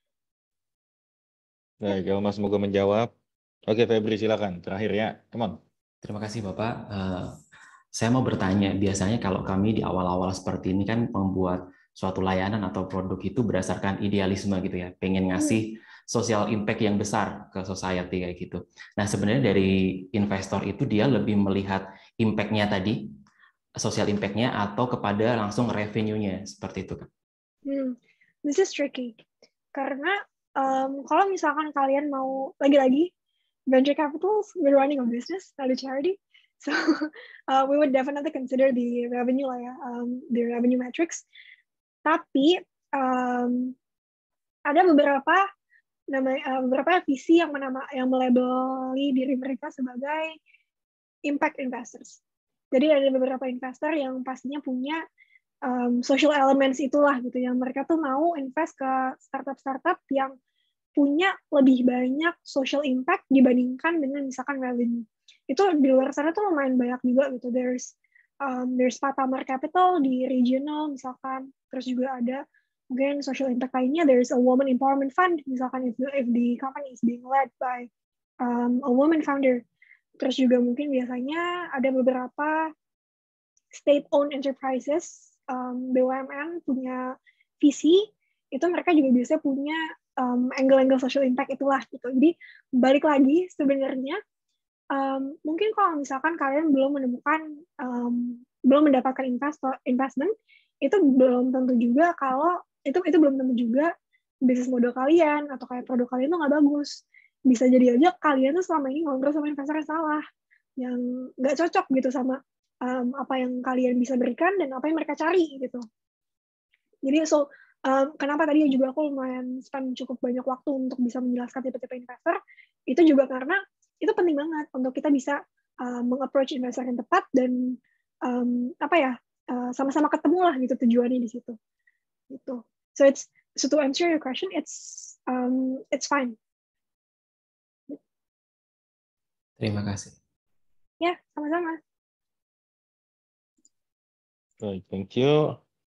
Baik, Alma semoga menjawab. Oke, Febri silakan. Terakhir ya, come on. Terima kasih Bapak. Saya mau bertanya, biasanya kalau kami di awal-awal seperti ini kan membuat suatu layanan atau produk itu berdasarkan idealisme gitu ya, pengen ngasih social impact yang besar ke society kayak gitu. Nah sebenarnya dari investor itu dia lebih melihat impact-nya tadi, social impact-nya, atau kepada langsung revenue-nya, seperti itu kan? This is tricky. Karena kalau misalkan kalian mau, lagi-lagi, venture capitals, we're running a business, not a charity. So we would definitely consider the revenue lah ya, the revenue metrics. Tapi ada beberapa visi yang melabeli diri mereka sebagai impact investors. Jadi ada beberapa investor yang pastinya punya social elements itulah gitu, yang mereka tuh mau invest ke startup yang punya lebih banyak social impact dibandingkan dengan misalkan revenue. Itu di luar sana tuh lumayan banyak juga gitu. There's Patamar Capital di regional misalkan, terus juga ada mungkin social impact lainnya. There's a woman empowerment fund misalkan if the company is being led by a woman founder. Terus juga mungkin biasanya ada beberapa state-owned enterprises, BUMN punya visi, itu mereka juga biasanya punya angle-angle social impact itulah gitu. Jadi balik lagi sebenarnya mungkin kalau misalkan kalian belum mendapatkan investment, itu belum tentu juga kalau itu belum tentu juga bisnis model kalian atau kayak produk kalian tuh nggak bagus. Bisa jadi aja kalian tuh selama ini ngobrol sama investor yang salah, yang nggak cocok gitu sama apa yang kalian bisa berikan dan apa yang mereka cari gitu. Jadi kenapa tadi juga aku lumayan spend cukup banyak waktu untuk bisa menjelaskan tipe-tipe investor, itu juga karena itu penting banget untuk kita bisa meng-approach investor yang tepat dan sama-sama ketemu lah gitu tujuannya di situ. Gitu. So to answer your question, it's fine. Terima kasih. Ya, sama-sama. Baik, thank you.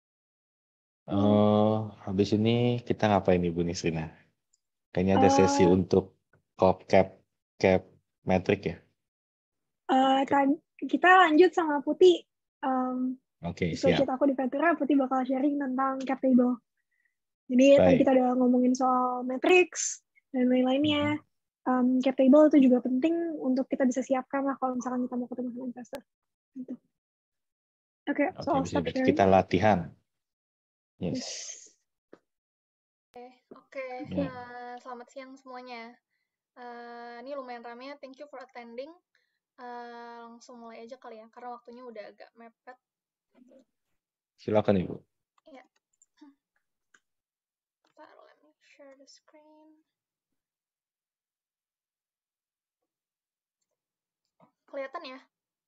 Habis ini kita ngapain nih Bu Nisrina? Kayaknya ada sesi untuk cap metric ya. Kita lanjut sama Putih. Oke, Associate siap. aku di Ventura, Putih bakal sharing tentang cap table. Jadi tadi kita udah ngomongin soal matrix dan lain-lainnya. Cap table itu juga penting untuk kita bisa siapkan lah kalau misalkan kita mau ketemu sama investor. Gitu. Oke, so I'll stop sharing. Kita latihan. Yes. Oke. Selamat siang semuanya. Ini lumayan ramai. Thank you for attending. Langsung mulai aja kali ya, karena waktunya udah agak mepet. Silakan Ibu. Ya. Let me share the screen. Kelihatan ya?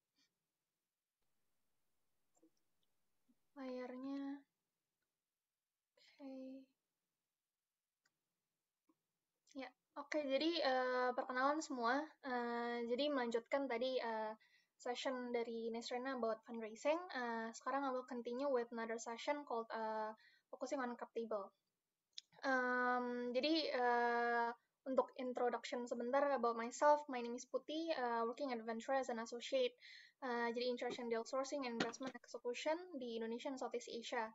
Layarnya. Ya, oke. Jadi perkenalan semua. Jadi melanjutkan tadi session dari Nisrina about fundraising. Sekarang I will continue with another session called focusing on cap table. Jadi untuk introduction sebentar about myself, my name is Putih, working at Ventura as an associate. Jadi in charge in deal sourcing and investment execution di Indonesia and Southeast Asia.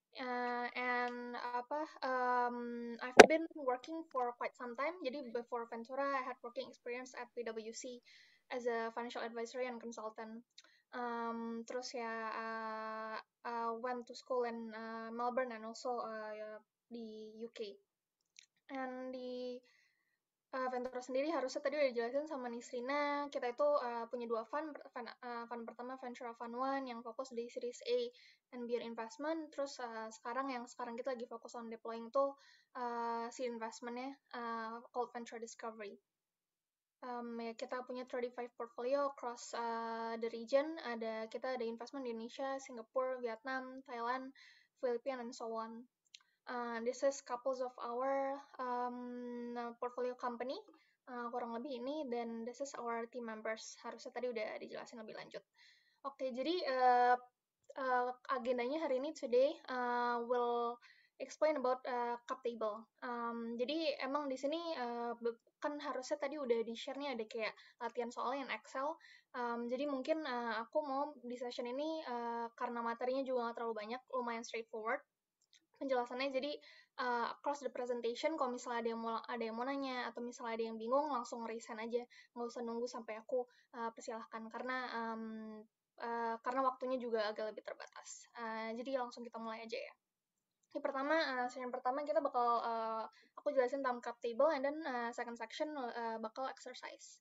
I've been working for quite some time. Jadi before Ventura, I had working experience at PwC as a financial advisory and consultant. Terus ya, went to school in Melbourne and also di UK. And di Ventura sendiri harusnya tadi udah dijelasin sama Nisrina, kita itu punya dua fund. Fund pertama Ventura Fund 1 yang fokus di Series A and Beyond investment. Terus sekarang kita lagi fokus on deploying tuh seed investment-nya called Ventura Discovery. Kita punya 35 portfolio across the region. Kita ada investment di Indonesia, Singapore, Vietnam, Thailand, Filipina, and so on. This is couples of our portfolio company, kurang lebih ini, dan this is our team members. Harusnya tadi udah dijelasin lebih lanjut. Oke, jadi agendanya hari ini today will explain about cap table. Jadi emang di sini kan harusnya tadi udah di-share nih ada kayak latihan soalnya yang Excel. Jadi mungkin aku mau di session ini karena materinya juga nggak terlalu banyak, lumayan straightforward penjelasannya. Jadi across the presentation, kalau misalnya ada yang mau nanya atau misalnya ada yang bingung, langsung resign aja, nggak usah nunggu sampai aku persilahkan karena waktunya juga agak lebih terbatas. Jadi langsung kita mulai aja ya. Session pertama kita bakal aku jelasin tentang cap table, and then second section bakal exercise.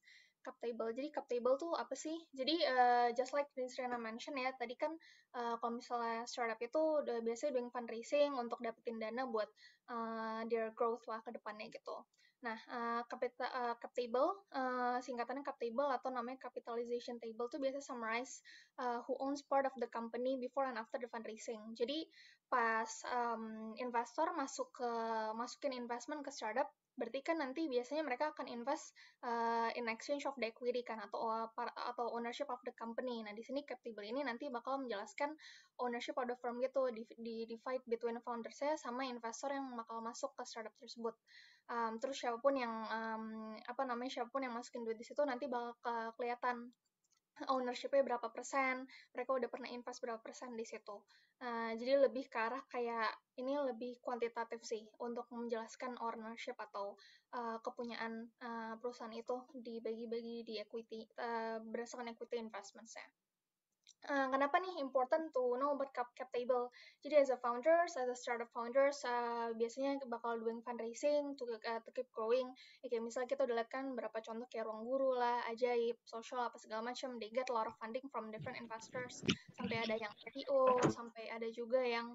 cap table. Jadi cap table tuh apa sih? Jadi just like Rizriana mention ya, tadi kan kalau misalnya startup itu udah biasanya doing fundraising untuk dapetin dana buat their growth lah ke depannya gitu. Nah, cap table, singkatannya cap table atau namanya capitalization table tuh biasa summarize who owns part of the company before and after the fundraising. Jadi pas investor masukin investment ke startup, berarti kan nanti biasanya mereka akan invest in exchange of the equity kan atau ownership of the company. Nah, di sini cap table ini nanti bakal menjelaskan ownership of the firm gitu di divide between foundersnya sama investor yang bakal masuk ke startup tersebut. Terus siapapun yang siapapun yang masukin duit di situ nanti bakal kelihatan ownership-nya berapa persen, mereka udah pernah invest berapa persen di situ. Jadi lebih ke arah kayak ini lebih kuantitatif sih untuk menjelaskan ownership atau kepunyaan perusahaan itu dibagi-bagi di equity berdasarkan equity investments-nya. Kenapa nih important to know about cap table? Jadi as a founders, as a startup founders, biasanya bakal doing fundraising to keep growing. Ya, kayak misalnya kita udah lihat kan berapa contoh kayak Ruang Guru lah, Ajaib, Social, apa segala macam. They get a lot of funding from different investors. Sampai ada yang IPO, sampai ada juga yang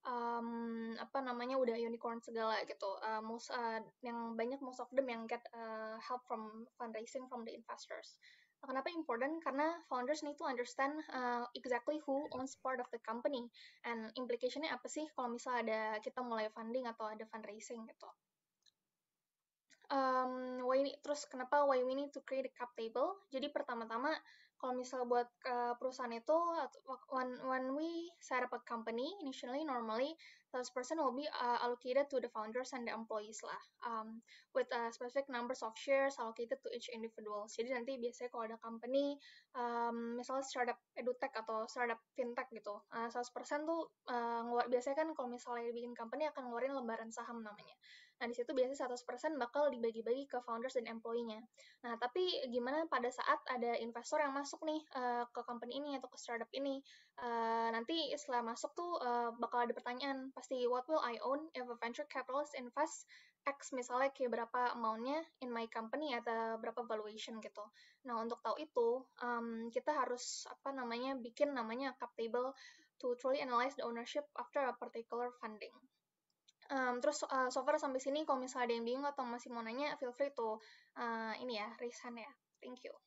udah unicorn segala gitu. Yang banyak most of them yang get help from fundraising from the investors. Kenapa important? Karena founders need to understand exactly who owns part of the company and implication-nya apa sih kalau misalnya kita mulai funding atau ada fundraising gitu. Kenapa why we need to create a cap table? Jadi pertama-tama kalau misalnya buat perusahaan itu when we set up a company initially normally 100% will be allocated to the founders and the employees lah with specific numbers of shares allocated to each individual. Jadi nanti biasanya kalau ada company misalnya startup edutech atau startup fintech gitu 100% tuh biasanya kan kalau misalnya bikin company akan ngeluarin lembaran saham namanya. Nah, di situ biasanya 100% bakal dibagi-bagi ke founders dan employee-nya. Nah, tapi gimana pada saat ada investor yang masuk nih ke company ini atau ke startup ini, nanti setelah masuk tuh bakal ada pertanyaan, pasti what will I own if a venture capitalist invest X misalnya kayak berapa amount-nya in my company atau berapa valuation gitu. Nah, untuk tahu itu, kita harus bikin namanya cap table to truly analyze the ownership after a particular funding. Terus so far sampai sini kalau misalnya ada yang bingung atau masih mau nanya, feel free to raise hand ya. Thank you.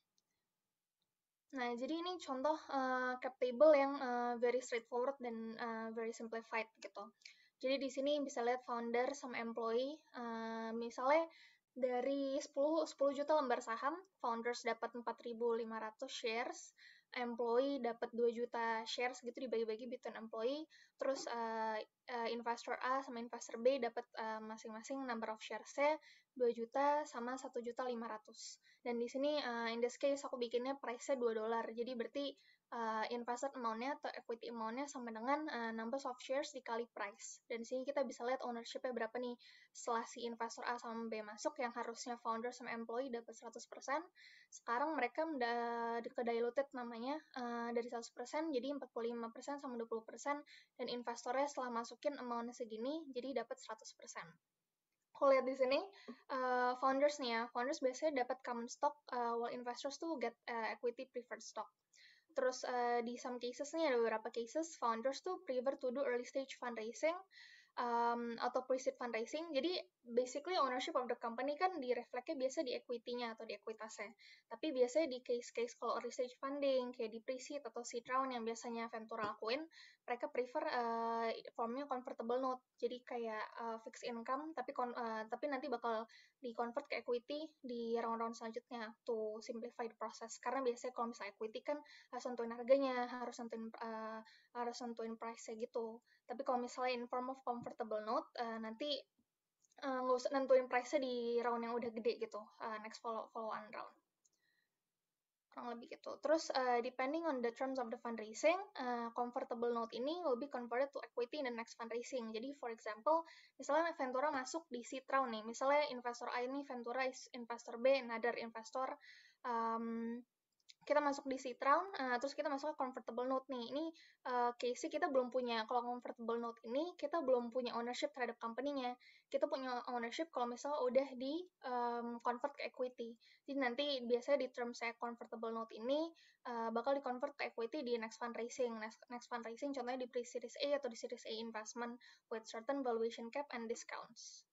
Nah, jadi ini contoh cap table yang very straightforward dan very simplified gitu. Jadi di sini bisa lihat founder sama employee. Misalnya dari 10 juta lembar saham, founders dapat 4.500 shares, employee dapat 2 juta shares gitu dibagi-bagi between employee, terus investor A sama investor B dapat masing-masing number of shares-nya 2 juta sama 1.500.000. Dan di sini in this case aku bikinnya price-nya $2. Jadi berarti invested amount-nya atau equity amount-nya sama dengan number of shares dikali price. Dan di sini kita bisa lihat ownership-nya berapa nih. Setelah si investor A sama B masuk, yang harusnya founder sama employee dapat 100%, sekarang mereka ke-diluted namanya dari 100% jadi 45% sama 20%, dan investornya setelah masukin amount segini, jadi dapat 100%. Kalau lihat di sini, founders nih ya, founders biasanya dapat common stock, while investors tuh get equity preferred stock. Terus di some cases nih, ada beberapa cases, founders tuh prefer to do early stage fundraising, atau pre-seed fundraising. Jadi basically ownership of the company kan direfleknya biasa di equity-nya atau di ekuitasnya. Tapi biasanya di case-case kalau early stage funding kayak di pre-seed atau seed round yang biasanya Ventura lakuin, mereka prefer formnya convertible note. Jadi kayak fixed income tapi nanti bakal di-convert ke equity di round-round selanjutnya to simplify the process. Karena biasanya kalau misalnya equity kan harus nentuin harganya, harus nentuin price-nya gitu. Tapi kalau misalnya in form of convertible note, nanti nggak usah nentuin price-nya di round yang udah gede gitu, next follow-on round. Kurang lebih gitu. Terus, depending on the terms of the fundraising, convertible note ini will be converted to equity in the next fundraising. Jadi, for example, misalnya Ventura masuk di seed round nih, misalnya investor A ini Ventura is investor B, another investor kita masuk di seed round, terus kita masuk ke convertible note nih. Ini case kita belum punya, kalau convertible note ini kita belum punya ownership terhadap company-nya. Kita punya ownership kalau misalnya udah di convert ke equity. Jadi nanti biasanya di term saya convertible note ini bakal di convert ke equity di next fundraising. Next fundraising contohnya di pre-series A atau di series A investment with certain valuation cap and discounts.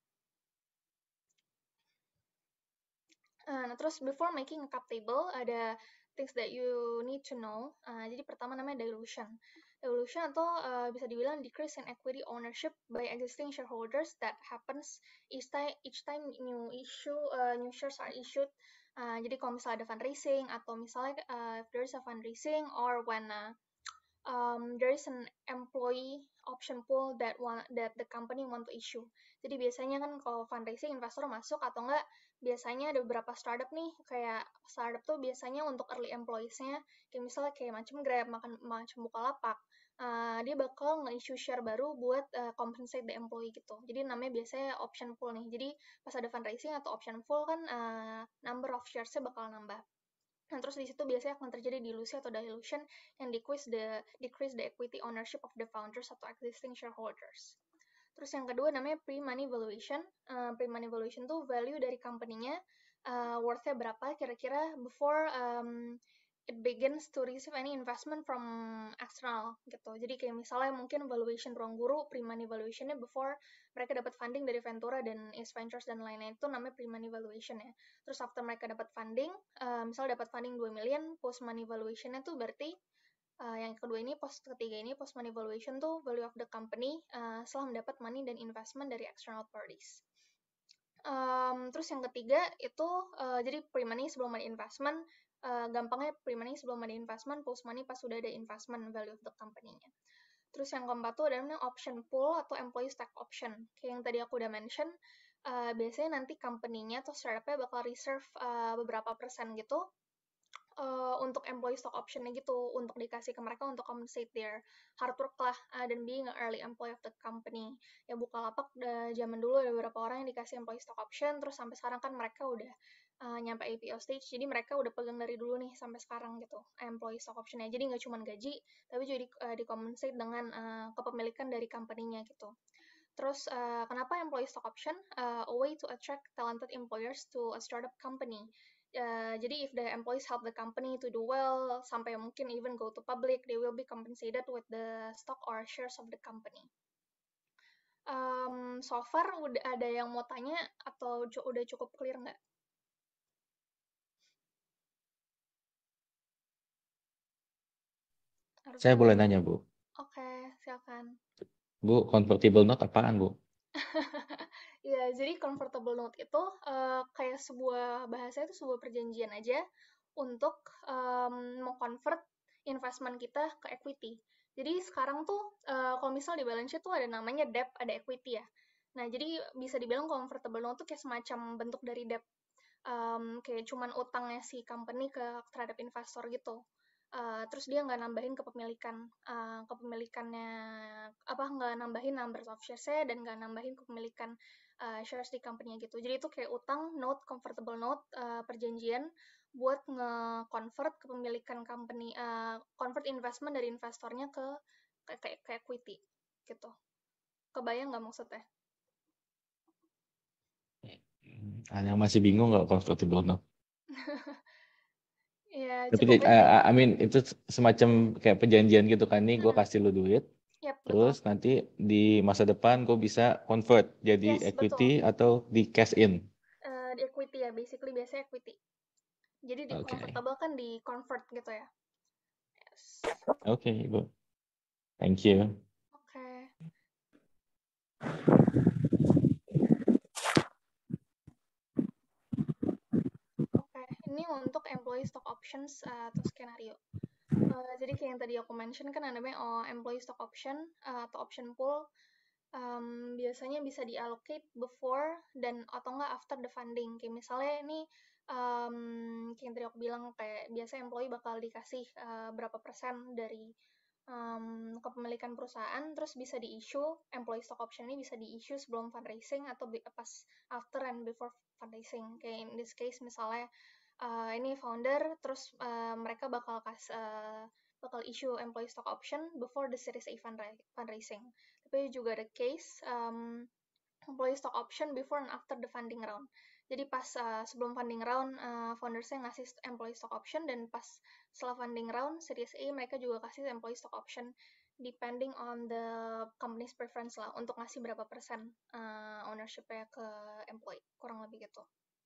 Nah, terus before making a cap table, ada things that you need to know. Jadi pertama namanya dilution. Dilution atau bisa dibilang decrease in equity ownership by existing shareholders that happens each time new shares are issued. Jadi kalau misalnya ada fundraising atau misalnya if there is a fundraising or when there is an employee option pool that the company want to issue. Jadi biasanya kan kalau fundraising investor masuk atau enggak, biasanya ada beberapa startup nih, kayak startup tuh biasanya untuk early employees-nya, kayak misalnya kayak macam Grab, macam Bukalapak, dia bakal nge-issue share baru buat compensate the employee gitu. Jadi namanya biasanya option pool nih. Jadi pas ada fundraising atau option pool kan number of shares-nya bakal nambah. Nah, terus di situ biasanya akan terjadi dilusi atau dilution yang decrease the equity ownership of the founders atau existing shareholders. Terus yang kedua namanya pre-money valuation. Pre-money valuation tuh value dari company-nya, worth-nya berapa kira-kira before it begins to receive any investment from external gitu. Jadi kayak misalnya mungkin valuation Ruang Guru, pre-money valuation-nya before mereka dapat funding dari Ventura dan Ace Ventures dan lain-lain, itu namanya pre-money valuation ya. Terus after mereka dapat funding, misalnya dapat funding 2 million, post-money valuation-nya tuh berarti yang kedua ini, ketiga ini, post-money valuation tuh value of the company setelah mendapat money dan investment dari external parties. Terus yang ketiga itu jadi pre-money sebelum ada investment, gampangnya pre-money sebelum ada investment, post-money pas sudah ada investment value of the company-nya. Terus yang keempat tuh ada namanya option pool atau employee stock option. Kayak yang tadi aku udah mention, biasanya nanti company-nya atau startup-nya bakal reserve beberapa persen gitu untuk employee stock option-nya gitu, untuk dikasih ke mereka untuk compensate their hard work lah, dan being an early employee of the company. Ya Bukalapak zaman dulu ada beberapa orang yang dikasih employee stock option, terus sampai sekarang kan mereka udah nyampe IPO stage, jadi mereka udah pegang dari dulu nih sampai sekarang gitu, employee stock option-nya. Jadi nggak cuma gaji, tapi juga di-compensate dengan kepemilikan dari company-nya gitu. Terus kenapa employee stock option? A way to attract talented employers to a startup company. Jadi if the employees help the company to do well, sampai mungkin even go to public, they will be compensated with the stock or shares of the company. So far udah ada yang mau tanya atau udah cukup clear nggak? Saya boleh nanya, Bu? Oke, silakan. Bu, convertible note apaan, Bu? Ya, jadi convertible note itu kayak sebuah bahasa itu sebuah perjanjian aja untuk mengconvert investment kita ke equity. Jadi sekarang tuh kalau misal di balance sheet tuh ada namanya debt, ada equity ya. Nah, jadi bisa dibilang convertible note tuh kayak semacam bentuk dari debt. Kayak cuman utangnya si company terhadap investor gitu. Terus dia nggak nambahin kepemilikannya, nggak nambahin number of shares-nya dan nggak nambahin kepemilikan shares di company-nya gitu. Jadi itu kayak utang, note, convertible note, perjanjian buat nge-convert kepemilikan company, convert investment dari investornya ke equity gitu. Kebayang nggak maksudnya? Ada yang masih bingung nggak convertible note? Ya, Tapi cukup aja. I mean itu semacam kayak perjanjian gitu kan, nih gue kasih lu duit, Yap, terus betul. nanti di masa depan gue bisa convert jadi Yes, equity betul. atau di cash in. Di equity ya, basically biasanya equity. Jadi di Oke. convertible kan di convert gitu ya. Yes. Oke, Ibu. Thank you. Oke. Oke, ini untuk employee stock options atau skenario. Jadi kayak yang tadi aku mention kan ada namanya employee stock option atau option pool. Biasanya bisa diallocate before dan atau enggak after the funding. Kayak misalnya ini kayak yang tadi aku bilang, kayak biasa employee bakal dikasih berapa persen dari kepemilikan perusahaan, terus bisa di-issue, employee stock option ini bisa di-issue sebelum fundraising atau pas after and before fundraising. Kayak in this case misalnya ini founder, terus mereka bakal issue employee stock option before the Series A fundraising. Tapi juga ada case employee stock option before and after the funding round. Jadi pas sebelum funding round, foundersnya ngasih employee stock option, dan pas setelah funding round, Series A, mereka juga kasih employee stock option depending on the company's preference lah, untuk ngasih berapa persen ownership-nya ke employee, kurang lebih gitu.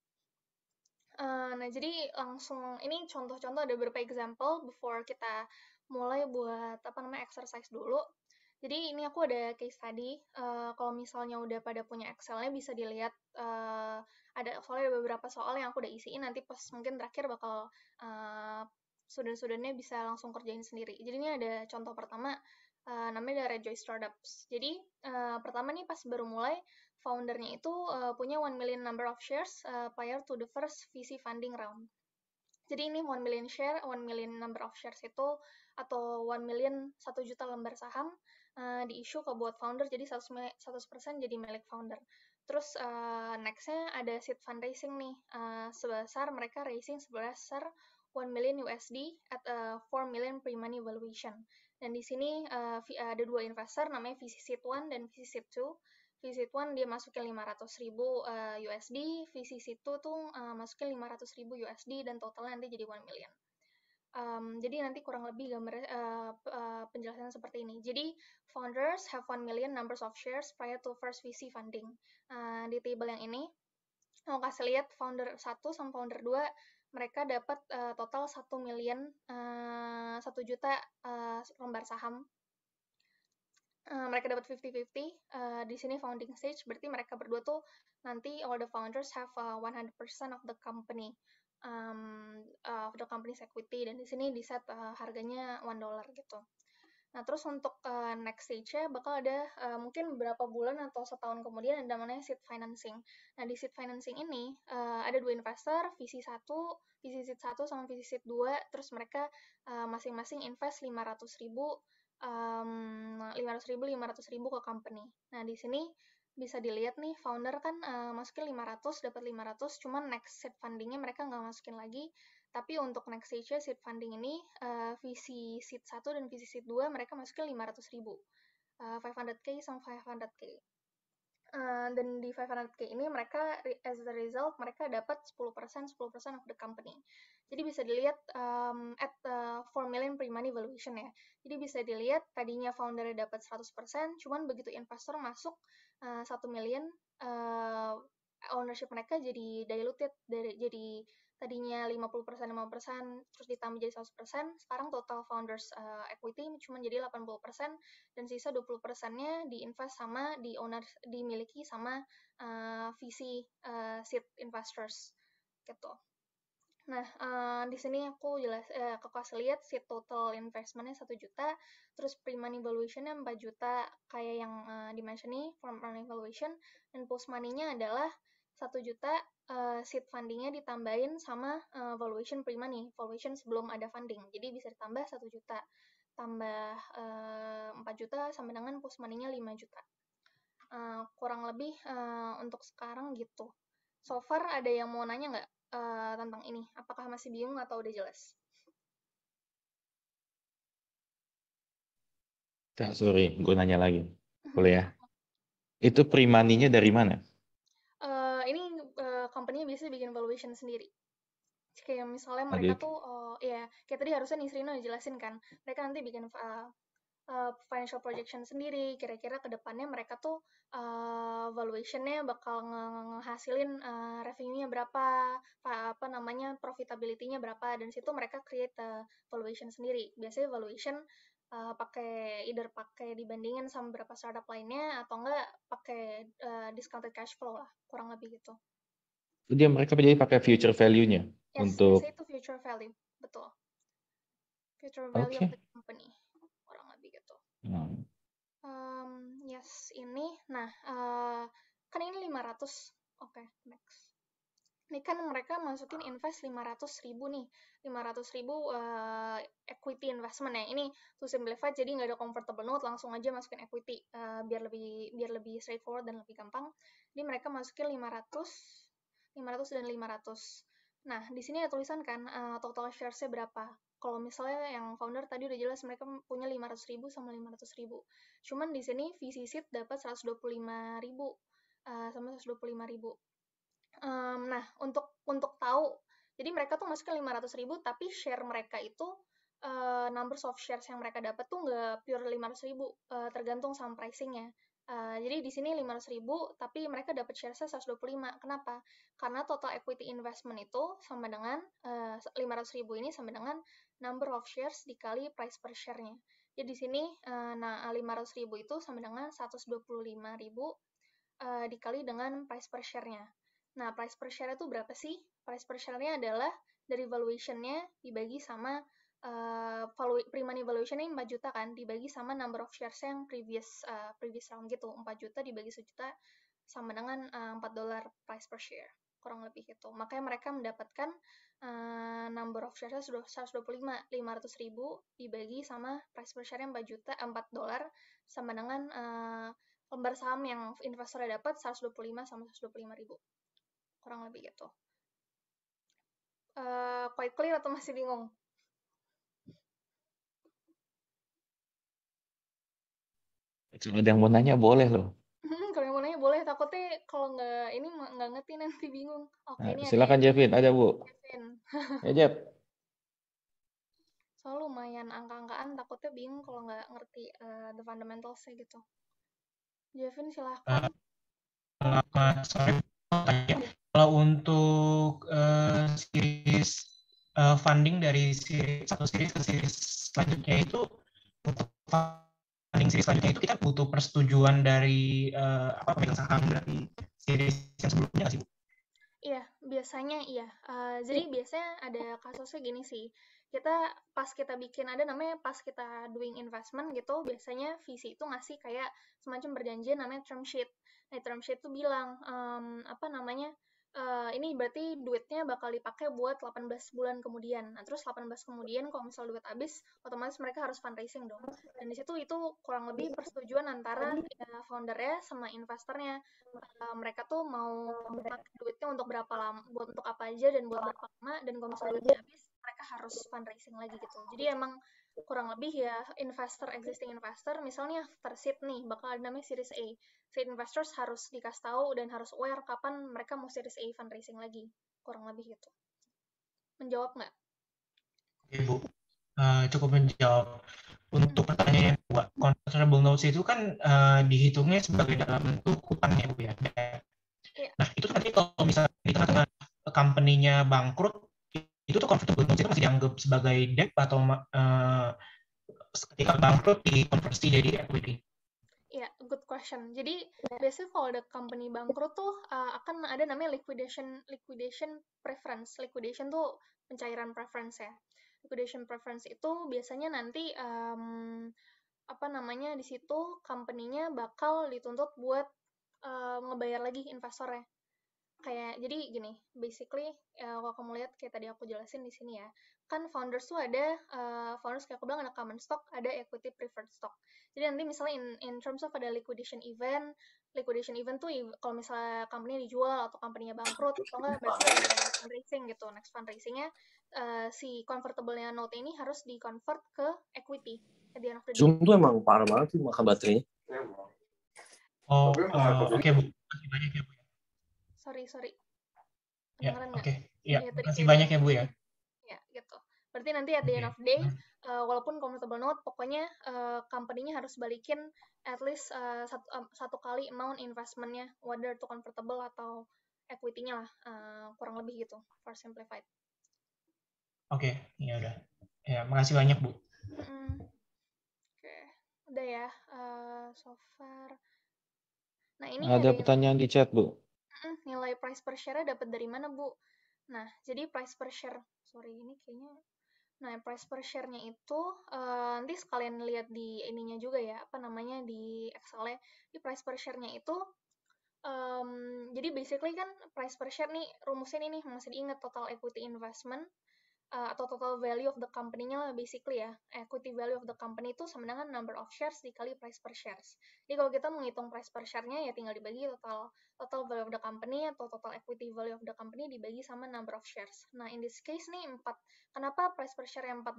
Nah, jadi langsung, ini contoh-contoh, ada beberapa example before kita mulai buat exercise dulu. Jadi ini aku ada case tadi, kalau misalnya udah pada punya Excel-nya bisa dilihat, soalnya ada beberapa soal yang aku udah isiin, nanti pas mungkin terakhir bakal student-studentnya bisa langsung kerjain sendiri. Jadi ini ada contoh pertama, namanya dari Rejoice Startups. Jadi pertama nih pas baru mulai, foundernya itu punya 1 million number of shares prior to the first VC funding round. Jadi ini 1 million share, 1 million number of shares itu, atau 1 million, 1 juta lembar saham, di-issue ke buat founder, jadi 100% jadi milik founder. Terus next-nya ada seed fundraising nih, mereka raising sebesar 1 million USD at 4 million pre-money valuation. Dan di sini ada 2 investor, namanya VC Seed 1 dan VC Seed 2. VC 1 dia masukin 500.000 USD, VC Seed 2 tuh masukin 500.000 USD, dan totalnya nanti jadi 1 million. Jadi nanti kurang lebih gambar penjelasan seperti ini. Jadi founders have 1 million numbers of shares prior to first VC funding. Di table yang ini, mau kasih lihat founder 1 sama founder 2, mereka dapat total 1 million, 1 juta lembar saham. Mereka dapat 50-50. Di sini founding stage, berarti mereka berdua tuh nanti all the founders have 100% of the company, of the company's equity, dan di sini di set harganya $1 gitu. Nah, terus untuk next stage-nya bakal ada mungkin beberapa bulan atau setahun kemudian, ada namanya seed financing. Nah, di seed financing ini ada 2 investor, VC 1, VC Seed 1 sama VC Seed 2, terus mereka masing-masing invest 500.000 ke company. Nah, di sini bisa dilihat nih, founder kan masukin 500, dapat 500, cuman next seed funding-nya mereka nggak masukin lagi. Tapi untuk next stage seed funding ini, VC Seed 1 dan VC Seed 2 mereka masukin 500.000, 500K sama 500K. Dan di 500K ini mereka, as a result, mereka dapat 10% of the company. Jadi bisa dilihat at 4 million pre-money valuation ya. Jadi bisa dilihat tadinya foundernya dapat 100%, cuman begitu investor masuk 1 million, ownership mereka jadi diluted, jadi tadinya 50%, terus ditambah jadi 100%, sekarang total founders equity cuma jadi 80%, dan sisa 20%-nya diinvest sama, dimiliki sama VC seed investors gitu. Nah, di sini aku kasih lihat seed total investment-nya 1 juta, terus pre-money valuation-nya 4 juta, kayak yang di-mention nih, from money valuation, dan post-money-nya adalah 1 juta, seed funding-nya ditambahin sama valuation pre-money, valuation sebelum ada funding, jadi bisa ditambah 1 juta, tambah 4 juta, sama dengan post-money-nya 5 juta. Kurang lebih untuk sekarang gitu. So far ada yang mau nanya nggak tentang ini? Apakah masih bingung atau udah jelas? Sorry, gue nanya lagi. Boleh ya? Itu pre-money-nya dari mana? Ini company biasanya bikin valuation sendiri. Kayak misalnya mereka tuh, ya kayak tadi harusnya Nisrino jelasin kan, mereka nanti bikin financial projection sendiri, kira-kira ke depannya mereka tuh valuation-nya bakal ngehasilin revenue-nya berapa, profitability-nya berapa, dan situ mereka create valuation sendiri. Biasanya valuation pakai dibandingin sama beberapa startup lainnya, atau enggak pakai discounted cash flow lah, kurang lebih gitu. Jadi mereka jadi pakai future value-nya untuk. Biasanya itu future value, betul. Future value of the company, kurang lebih gitu. Yes, ini, nah, kan ini 500, oke, next. Ini kan mereka masukin invest 500.000 nih, 500.000 equity investment ya. Ini to simplify, jadi nggak ada convertible note, langsung aja masukin equity, biar lebih straightforward dan lebih gampang. Jadi mereka masukin 500 dan 500. Nah, di sini ada tulisan kan total shares-nya berapa. Kalau misalnya yang founder tadi udah jelas mereka punya 500.000 sama 500.000. Cuman di sini VC Seed dapat 125.000 sama 125.000. Nah, untuk tahu, jadi mereka tuh masuknya 500.000 tapi share mereka itu numbers of shares yang mereka dapat tuh nggak pure 500.000, tergantung sama pricing-nya. Jadi di sini 500.000 tapi mereka dapat share-nya 125. Kenapa? Karena total equity investment itu sama dengan 500.000 ini sama dengan number of shares dikali price per share-nya. Jadi di sini 500.000 itu sama dengan 125.000 dikali dengan price per share-nya. Nah, price per share itu berapa sih? Price per share-nya adalah dari valuation-nya dibagi sama pre-money valuation-nya 4 juta kan, dibagi sama number of shares yang previous round gitu. 4 juta dibagi 1 juta sama dengan $4 price per share. Kurang lebih gitu. Makanya mereka mendapatkan number of shares-nya 125, 500.000 dibagi sama price per share-nya $4 sama dengan lembar saham yang investornya dapat 125 sama 125.000. Kurang lebih gitu. Quite clear atau masih bingung? Kalau ada yang mau nanya boleh loh. Kalau yang mau nanya boleh, takutnya kalau nggak ngerti nanti bingung. Oke, Nah, ini silakan ada Jevin, ada Bu. Kevin. Ya Jeff. Soalnya lumayan angka-angkaan, takutnya bingung kalau nggak ngerti the fundamentals-nya gitu. Jevin, silahkan. Sorry, kalau untuk series funding dari satu series ke series selanjutnya itu, untuk funding series selanjutnya itu kita butuh persetujuan dari pemegang saham dari series yang sebelumnya nggak sih, Bu? Iya, biasanya iya. Jadi biasanya ada kasusnya gini sih. Pas kita bikin, ada namanya pas kita doing investment gitu, biasanya VC itu ngasih kayak semacam perjanjian namanya term sheet. Nah, term sheet itu bilang, ini berarti duitnya bakal dipakai buat 18 bulan kemudian. Nah, terus 18 kemudian kalau misal duit habis, otomatis mereka harus fundraising dong. Dan di situ itu kurang lebih persetujuan antara foundernya sama investornya. Mereka tuh mau pakai duitnya untuk berapa lama, untuk apa aja dan buat berapa lama, dan kalau misalnya duitnya habis, mereka harus fundraising lagi gitu. Jadi emang kurang lebih ya existing investor, misalnya after seed nih, bakal ada namanya Series A. Seed investors harus dikasih tahu dan harus aware kapan mereka mau Series A fundraising lagi. Kurang lebih gitu. Menjawab nggak? Oke, Bu. Cukup menjawab. Untuk pertanyaan yang kedua, convertible notes itu kan dihitungnya sebagai dalam bentuk utang ya, Bu ya. Nah, itu nanti kalau misalnya di tengah-tengah company-nya bangkrut, itu tuh convertible notes itu masih dianggap sebagai debt atau ketika bangkrut dikonversi jadi equity? Iya, good question. Jadi biasanya kalau ada company bangkrut tuh akan ada namanya liquidation preference. Liquidation tuh pencairan preference ya. Liquidation preference itu biasanya nanti di situ company-nya bakal dituntut buat ngebayar lagi investornya. Kayak jadi gini, basically kalau kamu lihat kayak tadi aku jelasin di sini ya, kan founders tuh ada founders kayak aku bilang ada common stock, ada equity preferred stock. Jadi nanti misalnya in terms of ada liquidation event tuh kalau misalnya company dijual atau company-nya bangkrut atau enggak berarti ada fundraising gitu. Next fundraising-nya si convertible-nya note ini harus di-convert ke equity at the end of the day. Zoom tuh emang parah banget sih makan baterainya. Oke, Bu. Terima kasih banyak ya, Bu. Sorry. Ya, Kedengeran oke. Ya, Terima kasih banyak ya, Bu ya. Ya, gitu. Berarti nanti at the end of the day, walaupun convertible note, pokoknya company-nya harus balikin at least satu kali amount investment-nya, whether itu convertible atau equity-nya lah, kurang lebih gitu, for simplified. Oke, ya udah. Ya, makasih banyak, Bu. Oke, udah ya, so far. Nah, ini Ada pertanyaan di chat, Bu. Nilai price per share-nya dapat dari mana, Bu? Nah, jadi price per share, price per share-nya itu nanti sekalian lihat di ininya juga ya, di Excel-nya. Di price per share-nya itu jadi basically kan price per share nih rumusnya ini masih diingat total equity investment atau total value of the company-nya lah basically ya. Equity value of the company itu sama dengan number of shares dikali price per shares. Jadi kalau kita menghitung price per share-nya ya tinggal dibagi total value of the company atau total equity value of the company dibagi sama number of shares. Nah, in this case nih 4. Kenapa price per share-nya $4?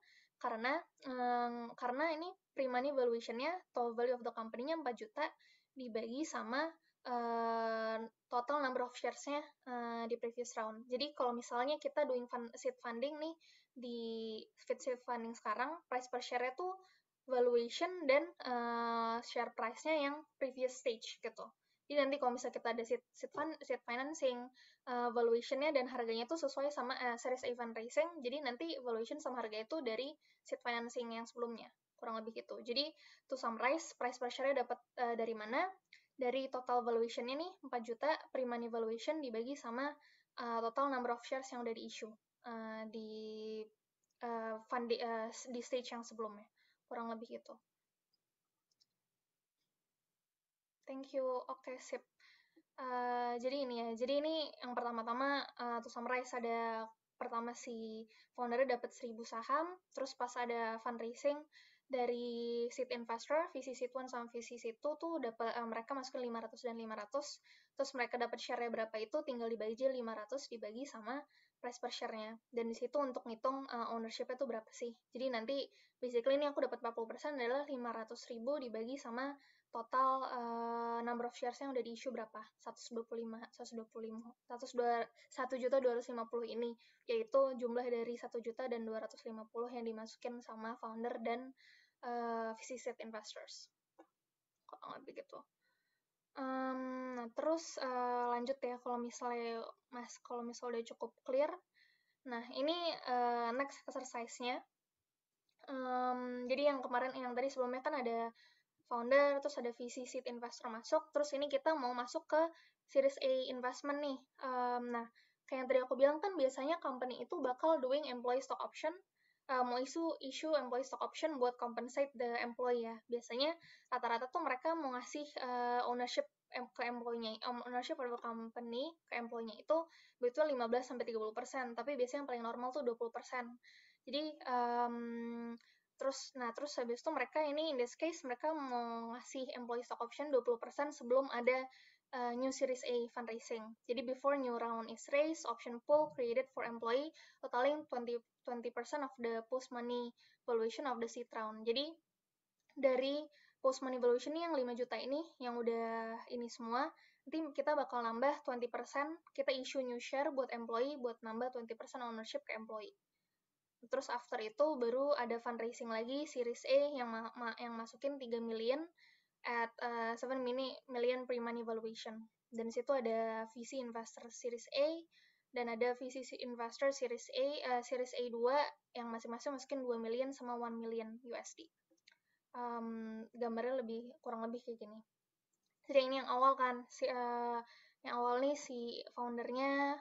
Karena ini pre-money valuation-nya total value of the company-nya 4 juta dibagi sama total number of shares-nya di previous round. Jadi kalau misalnya kita doing seed funding nih di seed funding sekarang, price per share-nya tuh valuation dan share price-nya yang previous stage gitu. Jadi nanti kalau misalnya kita ada seed financing, valuation-nya dan harganya tuh sesuai sama Series A fundraising, jadi nanti valuation sama harganya tuh dari seed financing yang sebelumnya. Kurang lebih gitu. Jadi to summarize, price per share-nya dapat dari mana? Dari total valuation-nya nih 4 juta pre-money valuation dibagi sama total number of shares yang udah di-issue di stage yang sebelumnya. Kurang lebih gitu. Thank you. Oke, sip. Jadi ini ya. Jadi ini yang pertama-tama to summarize ada pertama si foundernya dapat 1.000 saham, terus pas ada fundraising dari seed investor, VC seed 1 sama VC seed 2 tuh dapat mereka masukin 500 dan 500, terus mereka dapat share-nya berapa itu tinggal dibagi 500 dibagi sama price per share-nya. Dan di situ untuk ngitung ownership-nya tuh berapa sih. Jadi nanti basically ini aku dapat 40% adalah 500.000 dibagi sama total number of shares yang udah di-issue berapa? 1.250.000 ini, yaitu jumlah dari 1 juta dan 250 yang dimasukin sama founder dan VC seed investors. Kurang lebih gitu. Nah, terus lanjut ya, kalau misalnya udah cukup clear. Nah, ini next exercise-nya. Jadi yang kemarin, yang tadi sebelumnya kan ada founder, terus ada VC seed investor masuk, terus ini kita mau masuk ke Series A investment nih. Nah, kayak yang tadi aku bilang kan biasanya company itu bakal doing employee stock option, mau issue employee stock option buat compensate the employee ya. Biasanya rata-rata tuh mereka mau ngasih ownership ke employee-nya, ownership of the company ke employee-nya itu between 15-30%, tapi biasanya yang paling normal tuh 20%. Jadi terus habis itu mereka ini in this case mereka mau ngasih employee stock option 20% sebelum ada new Series A fundraising. Jadi before new round is raised, option pool created for employee totaling 20% of the post money valuation of the seed round. Jadi dari post money valuation yang 5 juta ini yang udah ini semua, nanti kita bakal nambah 20%, kita issue new share buat employee buat nambah 20% ownership ke employee. Terus after itu baru ada fundraising lagi Series A yang masukin 3 million at 7 million pre-money valuation. Dan di situ ada VC investor Series A dan ada VC investor Series A 2 yang masing-masing masukin 2 million sama 1 million USD. Gambarnya kurang lebih kayak gini. Jadi ini yang awal kan, yang awal nih si foundernya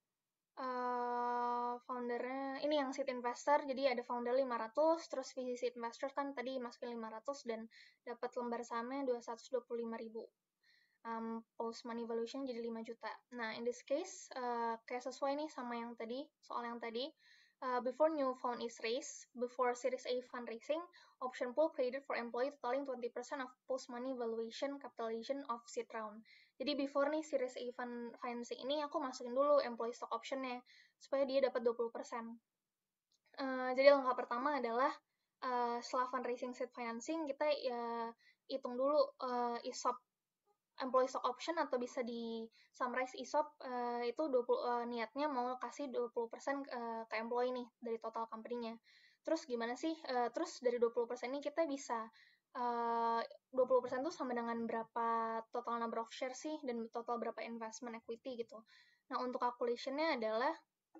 ini yang seed investor, jadi ada founder 500, terus VC seed investor kan tadi masukin 500 dan dapat lembar sahamnya 225.000. Post money valuation jadi 5 juta. Nah, in this case, kayak sesuai nih sama yang tadi, soal yang tadi, before new fund is raised, before Series A fundraising, option pool created for employee totaling 20% of post money valuation capitalization of seed round. Jadi before nih Series A financing ini aku masukin dulu employee stock option-nya supaya dia dapat 20%. Jadi langkah pertama adalah setelah fundraising seed financing kita hitung dulu ESOP employee stock option atau bisa di summarize ESOP itu niatnya mau kasih 20% ke employee nih dari total company-nya. Terus gimana sih? Terus dari 20% ini kita bisa 20% itu sama dengan berapa total number of shares sih dan total berapa investment equity gitu. Nah, untuk calculation-nya adalah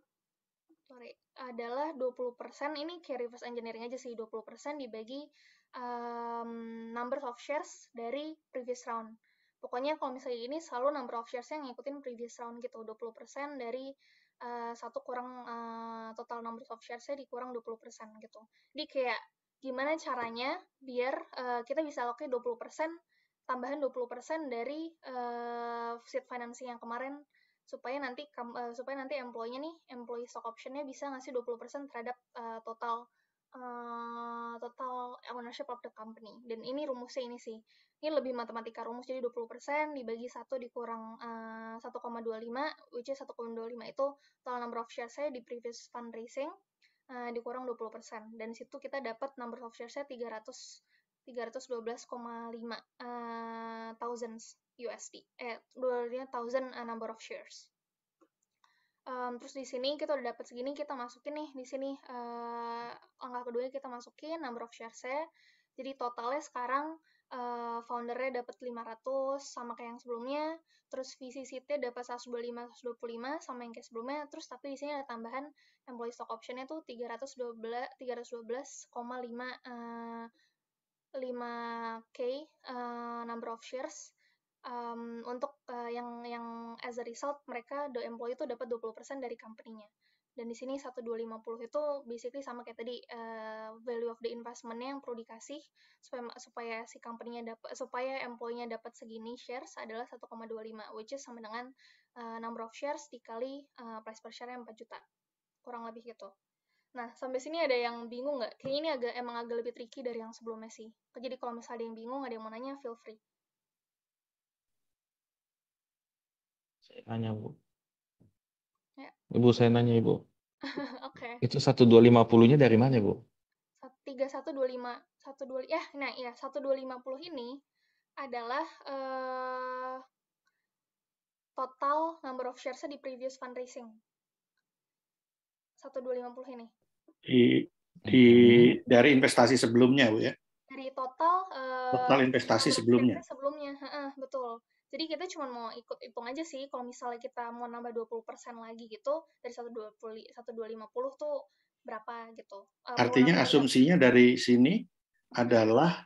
20%, ini kayak reverse engineering aja sih, 20% dibagi number of shares dari previous round. Pokoknya kalau misalnya ini selalu number of shares yang ngikutin previous round gitu, 20% dari 1 kurang total number of shares-nya dikurang 20% gitu. Jadi kayak gimana caranya biar kita bisa allocate 20%, tambahan 20% dari seed financing yang kemarin supaya nanti employee stock option-nya bisa ngasih 20% terhadap total ownership of the company. Dan ini rumusnya ini sih. Ini lebih matematika rumus, jadi 20% dibagi 1 dikurang 1,25, which is 1,25 itu total number of shares saya di previous fundraising, dikurang 20%. Dan situ kita dapat number of shares-nya 312,5 thousands USD. 1000 number of shares. Terus di sini kita udah dapat segini, kita masukin nih di sini langkah kedua kita masukin number of shares-nya. Jadi totalnya sekarang founder-nya dapat 500 sama kayak yang sebelumnya, terus VC seat-nya dapat 125 sama yang kayak sebelumnya, terus tapi di sini ada tambahan employee stock option-nya tuh 5K number of shares. Untuk yang as a result mereka the employee itu dapat 20% dari company-nya. Dan di sini 1250 itu basically sama kayak tadi, value of the investment-nya yang perlu dikasih supaya si company-nya supaya employee-nya dapat segini shares adalah 1,25, which is sama dengan number of shares dikali price per share 4 juta. Kurang lebih gitu. Nah, sampai sini ada yang bingung nggak? Kayaknya ini emang agak lebih tricky dari yang sebelumnya sih. Jadi kalau misalnya ada yang bingung, ada yang mau nanya, feel free. Saya nanya, Bu. Ya. Ibu, saya nanya, Ibu. Oke. Itu 1250-nya dari mana, Bu? 3125 1250 ini adalah total number of shares di previous fundraising. 1250 ini. Dari investasi sebelumnya, Bu ya. Dari total investasi sebelumnya. Betul. Jadi kita cuma mau ikut hitung aja sih, kalau misalnya kita mau nambah 20% lagi gitu, dari 1250 tuh berapa gitu. Artinya asumsinya dari sini adalah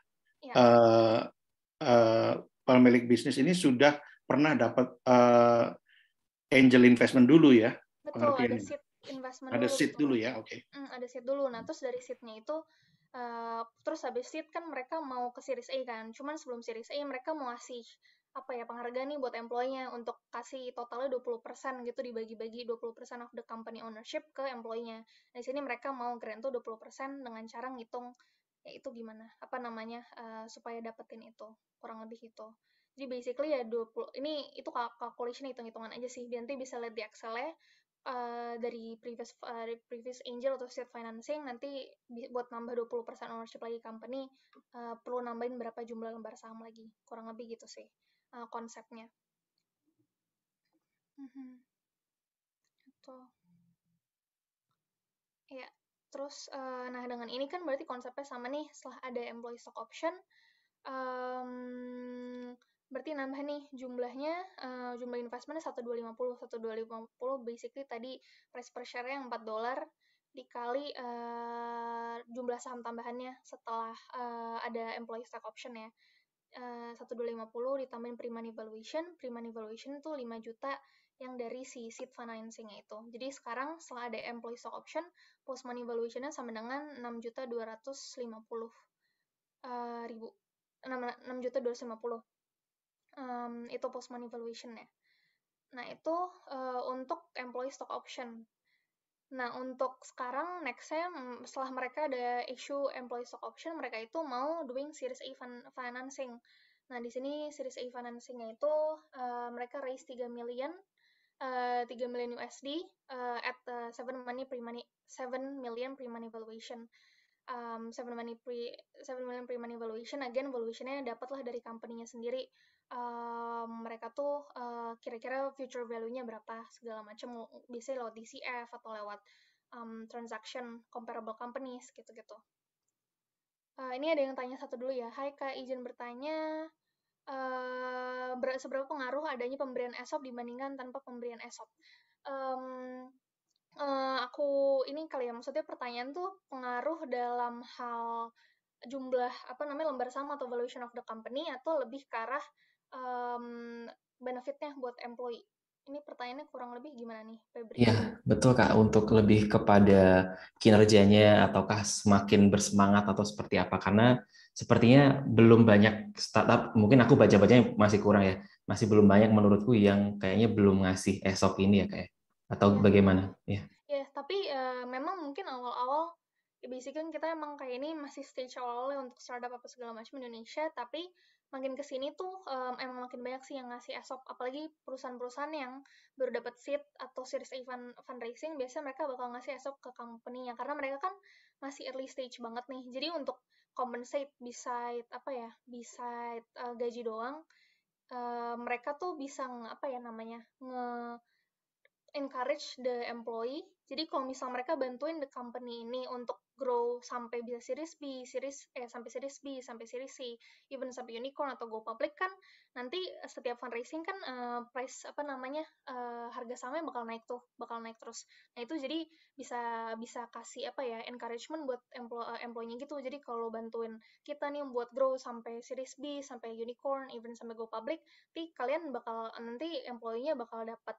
pemilik bisnis ini sudah pernah dapat angel investment dulu ya. Betul, ada seed investment ada dulu. Seed dulu ya, oke. Ada seed dulu. Nah, terus dari seednya itu, terus habis seed kan mereka mau ke Series A kan. Cuman sebelum Series A mereka mau ngasih penghargaan nih buat employee-nya untuk kasih totalnya 20% gitu, dibagi-bagi 20% of the company ownership ke employee-nya. Di sini mereka mau grant tuh 20% dengan cara ngitung ya itu gimana, supaya dapetin itu. Kurang lebih itu. Jadi basically ya 20, ini itu calculation hitung-hitungan aja sih. Nanti bisa lihat di Excel-nya. Dari previous angel atau seed financing, nanti buat nambah 20% ownership lagi company, perlu nambahin berapa jumlah lembar saham lagi. Kurang lebih gitu sih konsepnya. Itu. Ya, terus nah dengan ini kan berarti konsepnya sama nih, setelah ada employee stock option, berarti nambah nih jumlahnya, jumlah investmentnya 1250 basically tadi price per share-nya $4 dikali jumlah saham tambahannya setelah ada employee stock option ya. 1250 ditambahin pre-money valuation itu 5 juta yang dari si seed financing-nya itu. Jadi sekarang setelah ada employee stock option, post money valuation-nya sama dengan 6.250.000. 6.250. Itu post money valuation-nya. Nah, itu untuk employee stock option. Nah, untuk sekarang next-nya setelah mereka ada issue employee stock option, mereka itu mau doing Series A financing. Nah, di sini Series A financing-nya itu mereka raise 3 million USD at 7 million pre-money valuation. 7 million pre-money valuation, again valuation-nya dapatlah dari company-nya sendiri. Mereka tuh kira-kira future value-nya berapa segala macam, biasanya lewat DCF atau lewat transaction comparable companies gitu-gitu. Ini ada yang tanya satu dulu ya. Hai Kak, izin bertanya, seberapa pengaruh adanya pemberian ESOP dibandingkan tanpa pemberian ESOP? Aku ini kali ya, maksudnya pertanyaan tuh pengaruh dalam hal jumlah lembar saham atau valuation of the company, atau lebih ke arah benefitnya buat employee. Ini pertanyaannya kurang lebih gimana nih, Febri? Iya, betul Kak. Untuk lebih kepada kinerjanya, ataukah semakin bersemangat atau seperti apa? Karena sepertinya belum banyak startup, mungkin aku baca-bacanya masih kurang ya, masih belum banyak menurutku yang kayaknya belum ngasih ESOP ini ya kayak, atau bagaimana ya? Ya, tapi memang mungkin awal-awal ya basically kan kita emang kayak ini masih stage awalnya untuk startup apa segala macam Indonesia, tapi makin kesini tuh emang makin banyak sih yang ngasih ESOP, apalagi perusahaan-perusahaan yang baru dapat seed atau series A fundraising, biasanya mereka bakal ngasih ESOP ke company-nya karena mereka kan masih early stage banget nih. Jadi untuk compensate beside apa ya, beside gaji doang, mereka tuh bisa apa ya namanya, encourage the employee. Jadi kalau misal mereka bantuin the company ini untuk grow sampai bisa series B, sampai series B, sampai series C, even sampai unicorn atau go public kan nanti setiap fundraising kan price apa namanya harga sahamnya bakal naik terus. Nah itu jadi bisa kasih apa ya encouragement buat employee-nya gitu. Jadi kalau bantuin kita nih buat grow sampai series B, sampai unicorn, even sampai go public, nanti employee-nya bakal dapat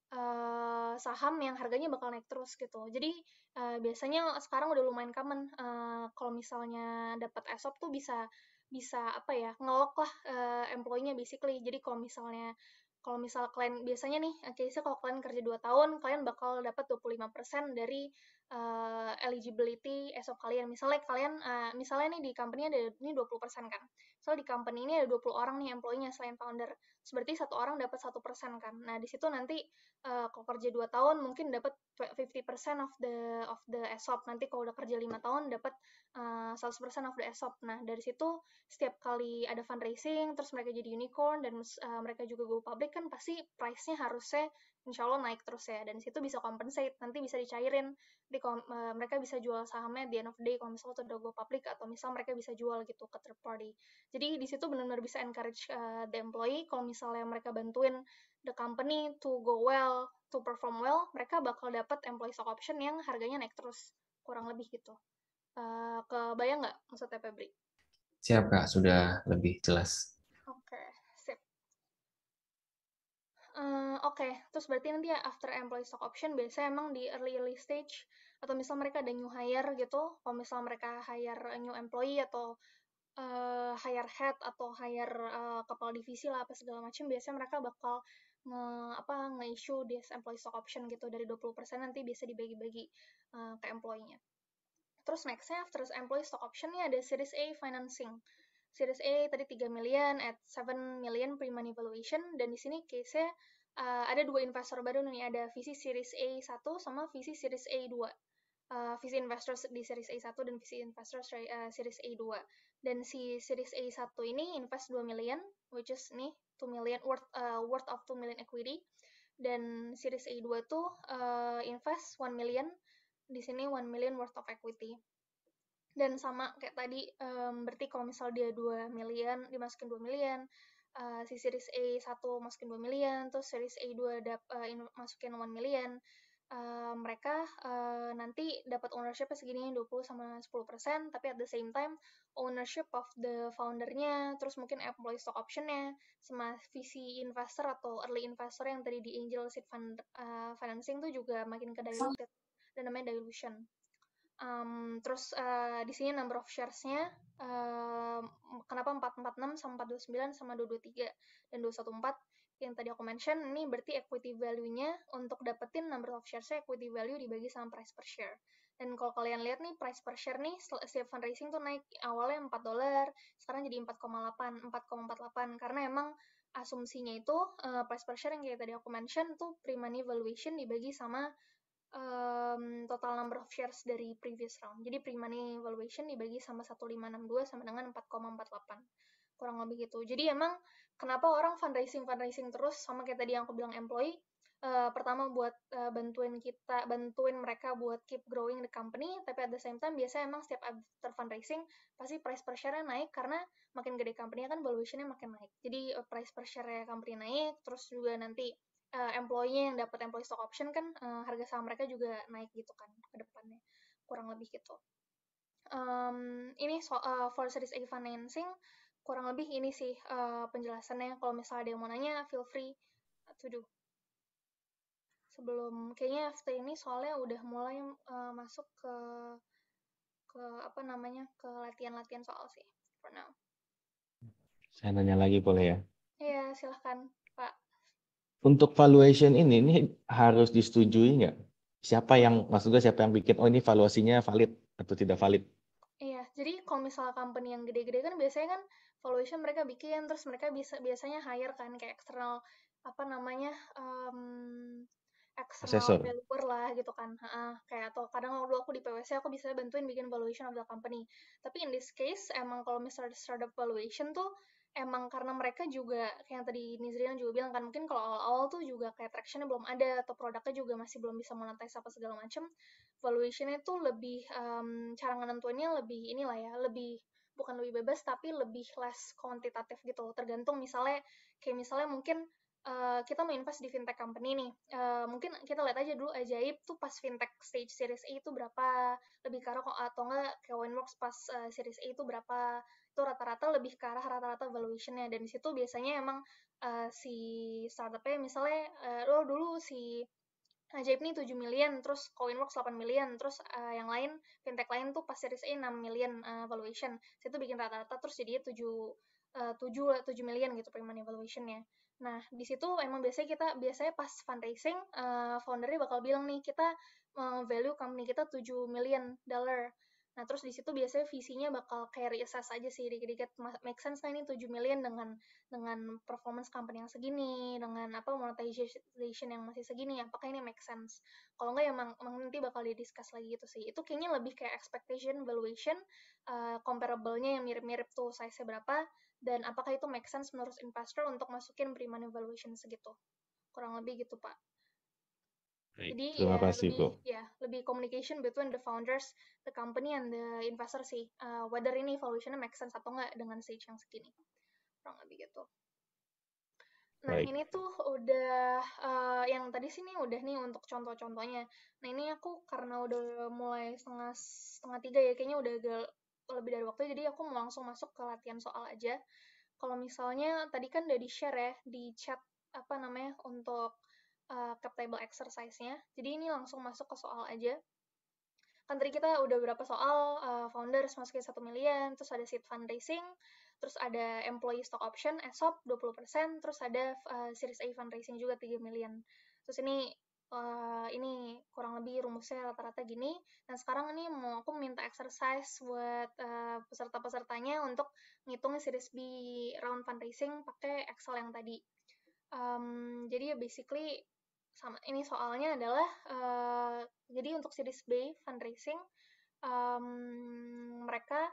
saham yang harganya bakal naik terus gitu. Jadi biasanya sekarang udah lumayan common kalau misalnya dapat ESOP tuh bisa apa ya ngelok lah employee-nya basically. Jadi kalau misal kalian biasanya nih case-nya kalau kalian kerja 2 tahun kalian bakal dapat 25% dari eligibility ESOP kalian. Misalnya nih di company ada ini 20% kan. Soalnya di company ini ada 20 orang nih employee-nya selain founder. Berarti satu orang dapat 1% kan. Nah, di situ nanti kalau kerja 2 tahun mungkin dapat 50% of the ESOP. Nanti kalau udah kerja 5 tahun dapat 100% of the ESOP. Nah, dari situ setiap kali ada fundraising terus mereka jadi unicorn dan mereka juga go public kan pasti price-nya harusnya insya Allah naik terus ya. Dan di situ bisa compensate, nanti bisa dicairin. Jadi mereka bisa jual sahamnya di end of the day kalau misalnya udah go public atau misal mereka bisa jual gitu ke third party. Jadi di situ benar-benar bisa encourage the employee kalau misalnya mereka bantuin the company to go well, to perform well, mereka bakal dapat employee stock option yang harganya naik terus, kurang lebih gitu. Kebayang nggak maksudnya Febri? Siap Kak, sudah lebih jelas. Oke, sip. Oke, terus berarti nanti ya after employee stock option biasanya emang di early stage atau misal mereka ada new hire gitu, kalau misal mereka hire a new employee atau hire head atau hire kepala divisi lah apa segala macam, biasanya mereka bakal nge-issue this employee stock option gitu dari 20% nanti bisa dibagi-bagi ke employee-nya. Terus next-nya after employee stock option nih ada Series A financing. Series A tadi 3 million at 7 million pre-money valuation, dan di sini case-nya ada 2 investor baru nih, ada VC Series A1 sama VC Series A2. VC investors di Series A1 dan VC investors Series A2. Dan si Series A1 ini invest 2 million, which is nih 2 million worth of 2 million equity. Dan Series A2 tuh invest 1 million, di sini 1 million worth of equity. Dan sama kayak tadi, berarti kalau misal dia 2 million, dimasukin 2 million, si Series A1 masukin 2 million, terus Series A2 masukin 1 million, mereka nanti dapat ownership segini 20 sama 10%, tapi at the same time ownership of the foundernya, terus mungkin employee stock option-nya, sama VC investor atau early investor yang tadi di angel seed financing tuh juga makin ke diluted, dan namanya dilution. Terus di sini number of shares-nya kenapa 446 sama 429 sama 223 dan 214 yang tadi aku mention, ini berarti equity value-nya untuk dapetin number of shares-nya equity value dibagi sama price per share. Dan kalau kalian lihat nih price per share nih setiap fundraising tuh naik, awalnya $4, sekarang jadi 4,48 karena emang asumsinya itu price per share yang kayak tadi aku mention tuh pre-money valuation dibagi sama total number of shares dari previous round. Jadi pre-money valuation dibagi sama 1562 sama dengan 4,48. Kurang lebih gitu. Jadi emang kenapa orang fundraising terus, sama kayak tadi yang aku bilang employee, pertama buat bantuin mereka buat keep growing the company, tapi at the same time biasanya emang setiap after fundraising pasti price per share-nya naik karena makin gede company-nya kan valuation-nya makin naik. Jadi price per share company naik, terus juga nanti employee yang dapat employee stock option kan harga saham mereka juga naik gitu kan ke depannya, kurang lebih gitu. Ini for Series A financing kurang lebih ini sih penjelasannya. Kalau misalnya ada yang mau nanya, feel free to do. Sebelum kayaknya after ini soalnya udah mulai masuk ke apa namanya ke latihan-latihan soal sih for now. Saya nanya lagi boleh ya? Iya, silahkan, Pak. Untuk valuation ini harus disetujui nggak? Maksudnya siapa yang bikin, oh ini valuasinya valid atau tidak valid? Iya, jadi kalau misalnya company yang gede-gede kan biasanya kan valuation mereka bikin, terus mereka biasanya hire kan kayak eksternal, apa namanya, external Asesor. valuer lah gitu kan. Kayak atau kadang dulu aku di PwC aku bisa bantuin bikin valuation of the company. Tapi in this case emang kalau misalnya startup valuation tuh emang karena mereka juga kayak yang tadi Nizrian juga bilang kan mungkin kalau awal-awal tuh juga kayak traction-nya belum ada atau produknya juga masih belum bisa monetize apa segala macam. Valuation-nya tuh lebih cara nentuinnya lebih inilah ya, lebih bukan lebih bebas tapi lebih less kuantitatif gitu. Tergantung misalnya kayak misalnya mungkin kita mau invest di fintech company nih. Mungkin kita lihat aja dulu Ajaib tuh pas fintech stage series A itu berapa, lebih ke arah atau enggak kayak Winworks pas series A itu berapa. Itu rata-rata lebih ke arah rata-rata valuation-nya dan di situ biasanya emang si startup-nya misalnya dulu si Ajaib nih 7 million, terus Coinworks 8 million, terus yang lain, fintech lain tuh pas series A 6 million valuation. Situ bikin rata-rata terus jadinya 7 million gitu pre-money valuation-nya. Nah, di situ emang biasanya pas fundraising, foundernya bakal bilang nih, kita value company kita 7 million dollar. Nah, terus di situ biasanya visinya bakal kayak reassess aja sih, dikit-dikit make sense nggak ini 7 million dengan performance company yang segini, dengan monetization yang masih segini, apakah ini make sense? Kalau nggak ya emang nanti bakal di-discuss lagi gitu sih. Itu kayaknya lebih kayak expectation, valuation, comparable-nya yang mirip-mirip tuh size-nya berapa, dan apakah itu make sense menurut investor untuk masukin pre-money valuation segitu. Kurang lebih gitu, Pak. Baik, Jadi terima kasih, Bu. lebih communication between the founders, the company, and the investor sih. Whether ini valuation-nya make sense atau nggak dengan stage yang segini. Kurang lebih gitu. Nah, Baik. ini tuh udah yang tadi sih nih udah nih untuk contoh-contohnya. Nah, ini aku karena udah mulai setengah 3 ya, kayaknya udah agak lebih dari waktu, jadi aku mau langsung masuk ke latihan soal aja. Kalau misalnya tadi kan udah di-share ya di chat apa namanya untuk cap table exercise-nya. Jadi ini langsung masuk ke soal aja. Kan tadi kita udah berapa soal founders masukin 1 million, terus ada seed fundraising, terus ada employee stock option, ESOP 20%, terus ada Series A fundraising juga 3 million. Terus ini kurang lebih rumusnya rata-rata gini. Dan sekarang ini mau aku minta exercise buat peserta-pesertanya untuk ngitung Series B round fundraising pakai Excel yang tadi. Jadi ya basically sama ini soalnya adalah jadi untuk series B fundraising mereka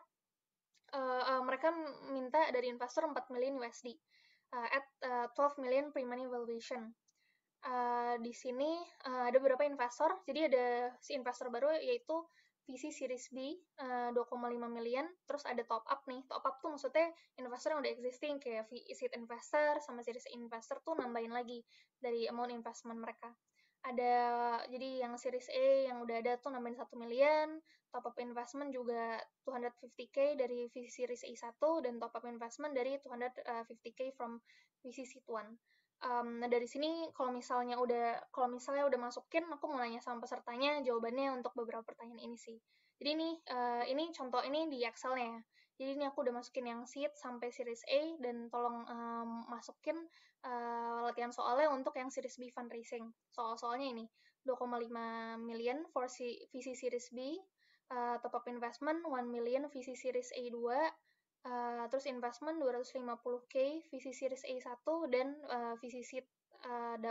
minta dari investor 4 million USD at 12 million pre-money valuation. Di sini ada beberapa investor, jadi ada si investor baru yaitu VC Series B 2,5 million, terus ada top up nih. Top up tuh maksudnya investor yang udah existing kayak seed investor sama Series A investor tuh nambahin lagi dari amount investment mereka. Jadi yang Series A yang udah ada tuh nambahin 1 million, top up investment juga 250K dari VC Series A1 dan top up investment dari 250K from VC Seed 1. Nah dari sini kalau misalnya udah masukin, aku mau nanya sama pesertanya jawabannya untuk beberapa pertanyaan ini sih. Jadi ini contoh ini di Excel-nya. Jadi ini aku udah masukin yang seed sampai series A dan tolong masukin latihan soalnya untuk yang series B fundraising. Soal-soalnya ini 2,5 million for VC series B, top up investment 1 million VC series A2, terus investment 250K VC Series A1 dan VC Seed 1.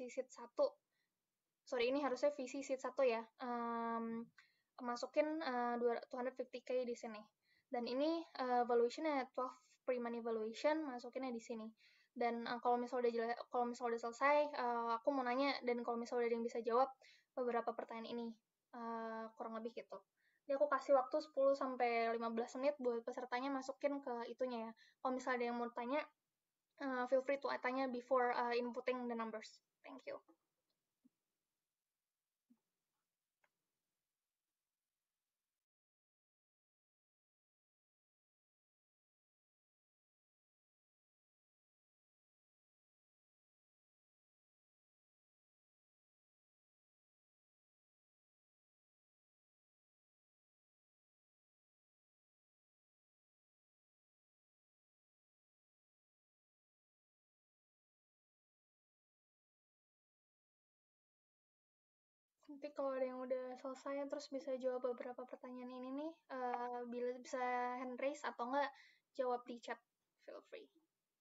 Sorry, ini harusnya VC Seed 1 ya. Masukin 250K di sini. Dan ini valuation-nya 12 pre-money valuation, masukinnya di sini. Dan kalau misalnya udah selesai, aku mau nanya dan kalau misalnya udah ada yang bisa jawab beberapa pertanyaan ini. Kurang lebih gitu. Jadi aku kasih waktu 10-15 menit buat pesertanya masukin ke itunya ya. Kalau misalnya ada yang mau tanya, feel free to tanya before inputting the numbers. Thank you. Nanti kalau ada yang udah selesai terus bisa jawab beberapa pertanyaan ini nih, bila bisa hand raise atau enggak jawab di chat, feel free.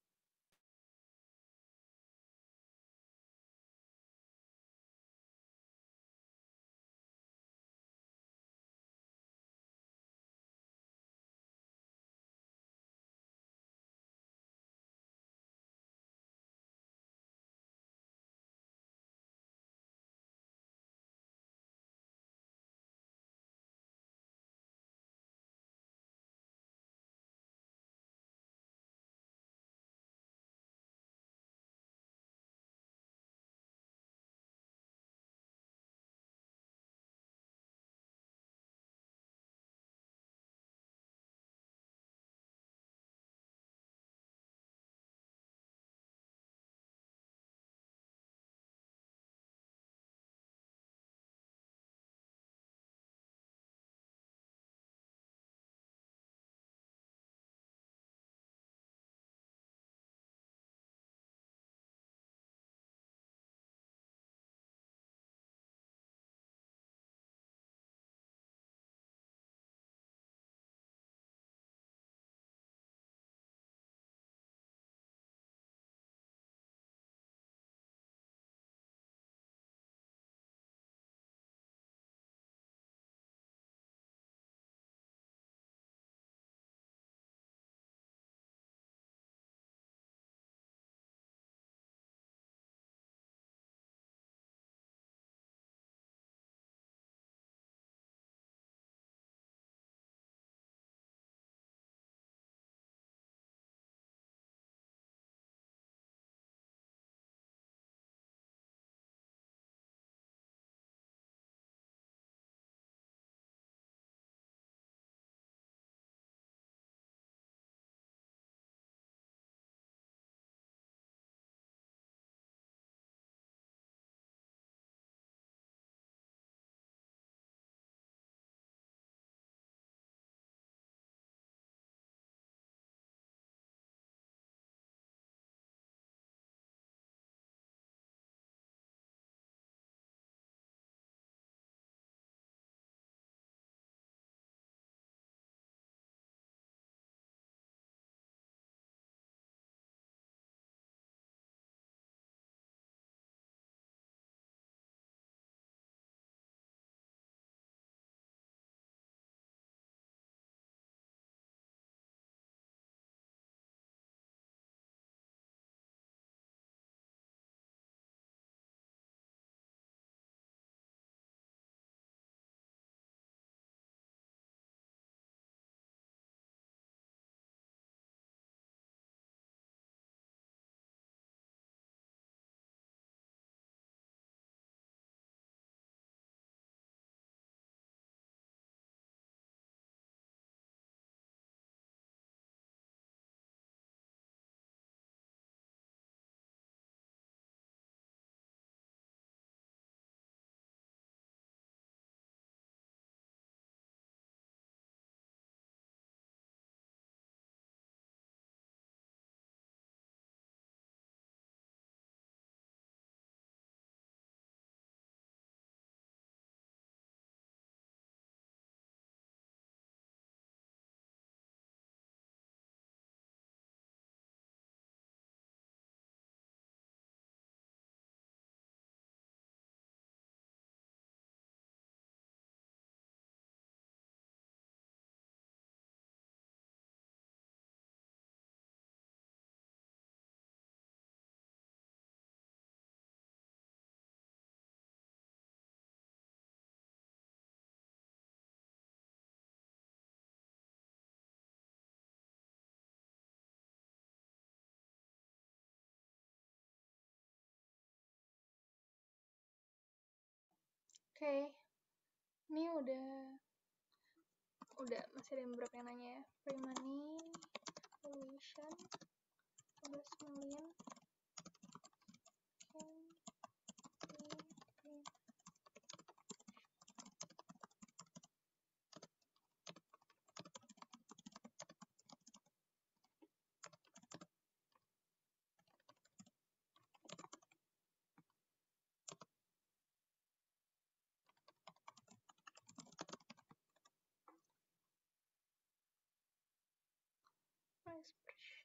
Oke, ini udah masih ada beberapa yang nanya ya. Free money, valuation, 12 million. Okay.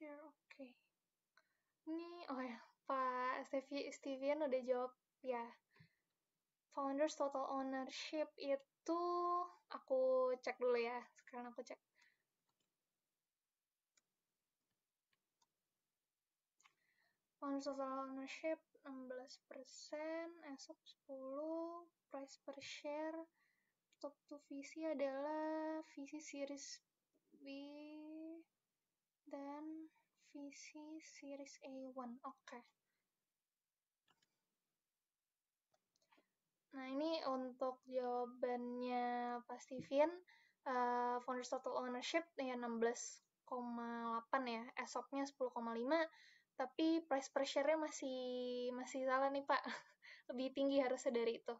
share, oke. Ini, oh ya, Pak Stevian udah jawab ya. Founders total ownership itu aku cek dulu ya. Sekarang aku cek. Founders total ownership 16%, ESOP 10, price per share, top 2 VC adalah VC Series B dan VC Series A1. Oke. Nah, ini untuk jawabannya Pak Steven, founders total ownership ya 16,8 ya, ESOP-nya 10,5, tapi price per share-nya masih salah nih Pak. Lebih tinggi harusnya dari itu.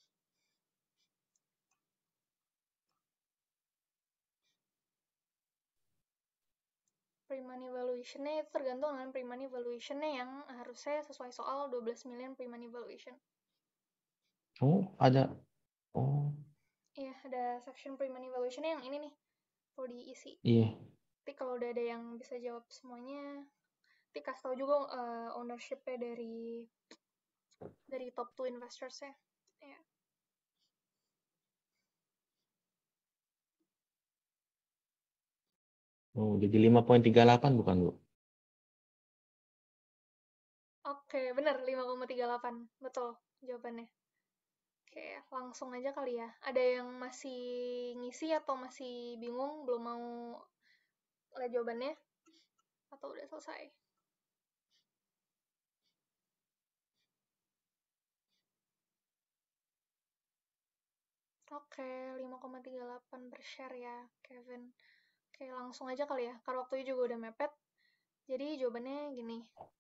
Pre-money valuation-nya itu tergantung dengan pre-money valuation-nya yang harusnya sesuai soal 12 million pre-money valuation. Oh, ada. Oh, Iya, ada section pre-money valuation yang ini nih, perlu diisi. iya. Tapi kalau udah ada yang bisa jawab semuanya, nanti kasih tahu juga ownership-nya dari top 2 investors-nya. Ya. Oh, jadi 5,38 bukan, Bu? Oke, benar 5,38. Betul jawabannya. Oke, langsung aja kali ya. Ada yang masih ngisi atau masih bingung, belum mau lihat jawabannya? Atau udah selesai? Oke, 5,38 per share ya, Kevin. Oke, langsung aja kali ya, karena waktunya juga udah mepet. Jadi jawabannya gini.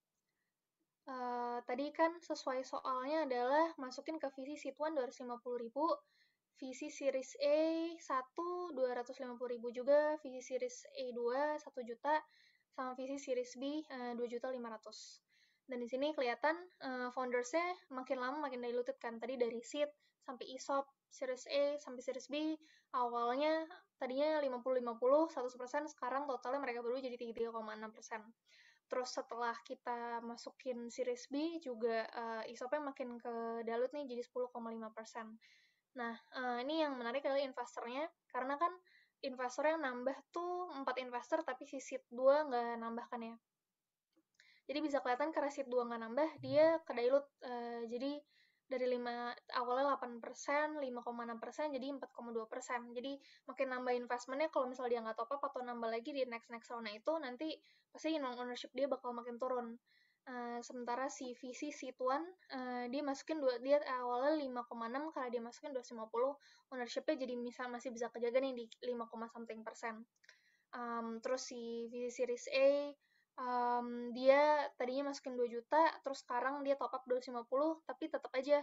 Tadi kan sesuai soalnya adalah masukin ke VC Seed 1 250.000, VC Series A 1 250.000 juga, VC Series A2 1 juta, sama VC Series B 2.500.000. Dan di sini kelihatan founders-nya makin lama makin diluted kan. Tadi dari seed sampai ESOP, Series A sampai Series B, awalnya tadinya 50-50, 100%, sekarang totalnya mereka berdua jadi 3,6%. Terus setelah kita masukin Series B juga ESOP-nya makin ke dalut nih jadi 10,5%. Nah, ini yang menarik adalah investornya, karena kan investor yang nambah tuh 4 investor tapi si seed 2 nggak nambah kan ya. Jadi bisa kelihatan karena seed 2 nggak nambah, dia ke dilute. Jadi dari awalnya 8%, 5,6%, jadi 4,2%. Jadi makin nambah investmentnya, kalau misalnya dia nggak top up atau nambah lagi di next round-nya itu, nanti pasti ownership dia bakal makin turun. Sementara si VC Seed 1, dia masukin dia awalnya 5,6, karena dia masukin 250, ownership-nya jadi masih bisa kejaga nih di 5,something%. Terus si VC Series A, dia tadinya masukin 2 juta, terus sekarang dia top up 250, tapi tetap aja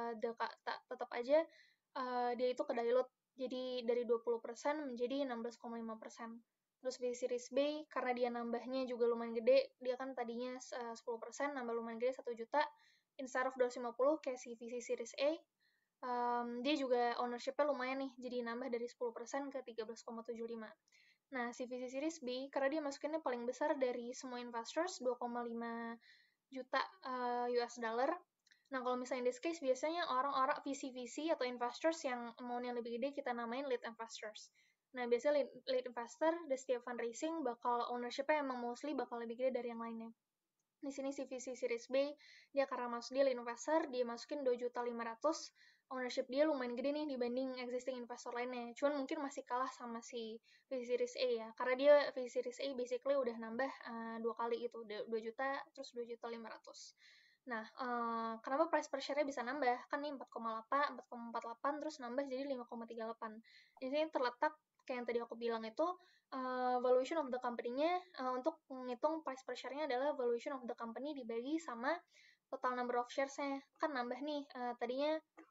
dia itu ke dilute. Jadi dari 20% menjadi 16,5%. Terus VC Series B, karena dia nambahnya juga lumayan gede, dia kan tadinya 10%, nambah lumayan gede 1 juta, instead of 250 kayak si VC Series A, dia juga ownership-nya lumayan nih, jadi nambah dari 10% ke 13,75. Nah, si VC Series B, karena dia masukinnya paling besar dari semua investors, 2,5 juta US dollar. Nah, kalau misalnya in this case, biasanya orang-orang VC atau investors yang amount-nya lebih gede, kita namain lead investors. Nah, biasanya lead investor di setiap fundraising bakal ownership-nya emang mostly bakal lebih gede dari yang lainnya. Di sini si VC Series B, dia karena masuk dia lead investor, dia masukin 2.500.000, ownership dia lumayan gede nih dibanding existing investor lainnya. Cuman mungkin masih kalah sama si VC Series A ya, karena dia VC Series A basically udah nambah 2 kali gitu, 2 juta, terus 2.500.000. Nah, kenapa price per share-nya bisa nambah? Kan nih 4,48, terus nambah jadi 5,38. Di sini terletak, kayak yang tadi aku bilang itu, valuation of the company-nya, untuk menghitung price per share-nya adalah valuation of the company dibagi sama total number of shares-nya. Kan nambah nih, tadinya,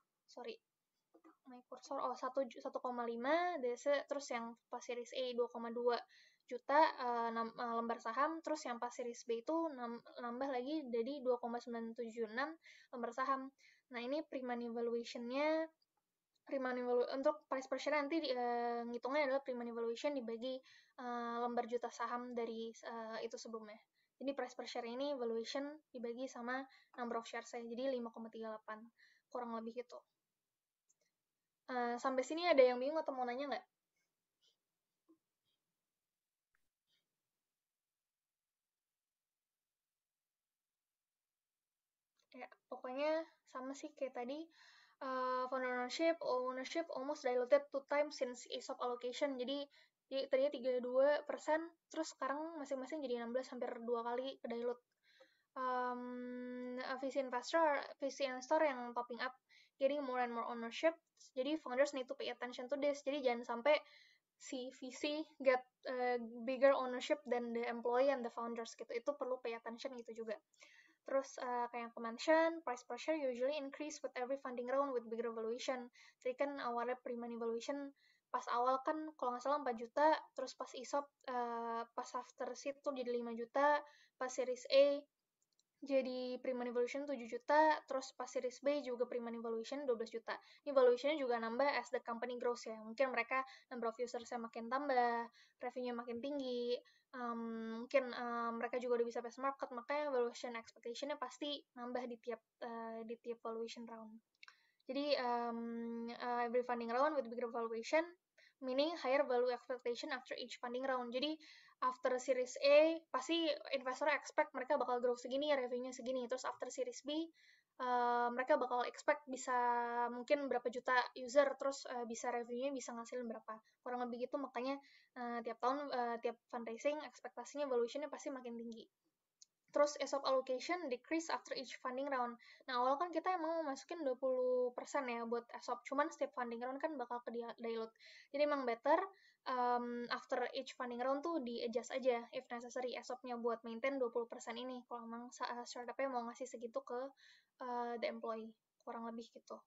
my cursor, 1,5, terus yang pas series A 2,2 juta lembar saham, terus yang pas series B itu nambah lagi jadi 2,976 lembar saham. Nah, ini pre-money valuation-nya, untuk price per share nanti ngitungnya adalah pre-money valuation dibagi lembar juta saham dari itu sebelumnya. Jadi price per share ini valuation dibagi sama number of share saya, jadi 5,38 kurang lebih itu. Sampai sini ada yang bingung atau mau nanya nggak? Ya, pokoknya sama sih kayak tadi. Founder ownership almost diluted 2 times since ESOP allocation. Jadi tadinya 32%, terus sekarang masing-masing jadi 16, hampir 2 kali ke dilute. VC investor yang topping up, getting more and more ownership. Jadi founders need to pay attention to this. Jadi jangan sampai si VC get bigger ownership than the employee and the founders gitu. Itu perlu pay attention gitu juga. Terus kayak yang aku mention, price per share usually increase with every funding round with bigger valuation. Jadi kan awalnya pre-money valuation pas awal kan kalau nggak salah 4 juta, terus pas ESOP pas after seed tuh jadi 5 juta, pas series A jadi pre-money valuation 7 juta, terus pas series B juga pre-money valuation 12 juta. Ini valuation-nya juga nambah as the company grows ya. Mungkin mereka number of users-nya makin tambah, revenue-nya makin tinggi, mungkin mereka juga udah bisa pass market, makanya valuation expectation-nya pasti nambah di tiap valuation round. Jadi every funding round with bigger valuation, meaning higher value expectation after each funding round. Jadi after series A pasti investor expect mereka bakal grow segini, revenue segini. Terus after series B mereka bakal expect bisa mungkin berapa juta user, terus bisa revenue-nya bisa ngasilin berapa. Kurang lebih gitu, makanya tiap tahun tiap fundraising ekspektasinya valuation-nya pasti makin tinggi. Terus ESOP allocation decrease after each funding round. Nah, awal kan kita emang mau masukin 20% ya buat ESOP, cuman setiap funding round kan bakal ke dilute. Jadi emang better after each funding round tuh di-adjust aja if necessary ESOP-nya buat maintain 20% ini. Kalau emang startup-nya mau ngasih segitu ke the employee, kurang lebih gitu.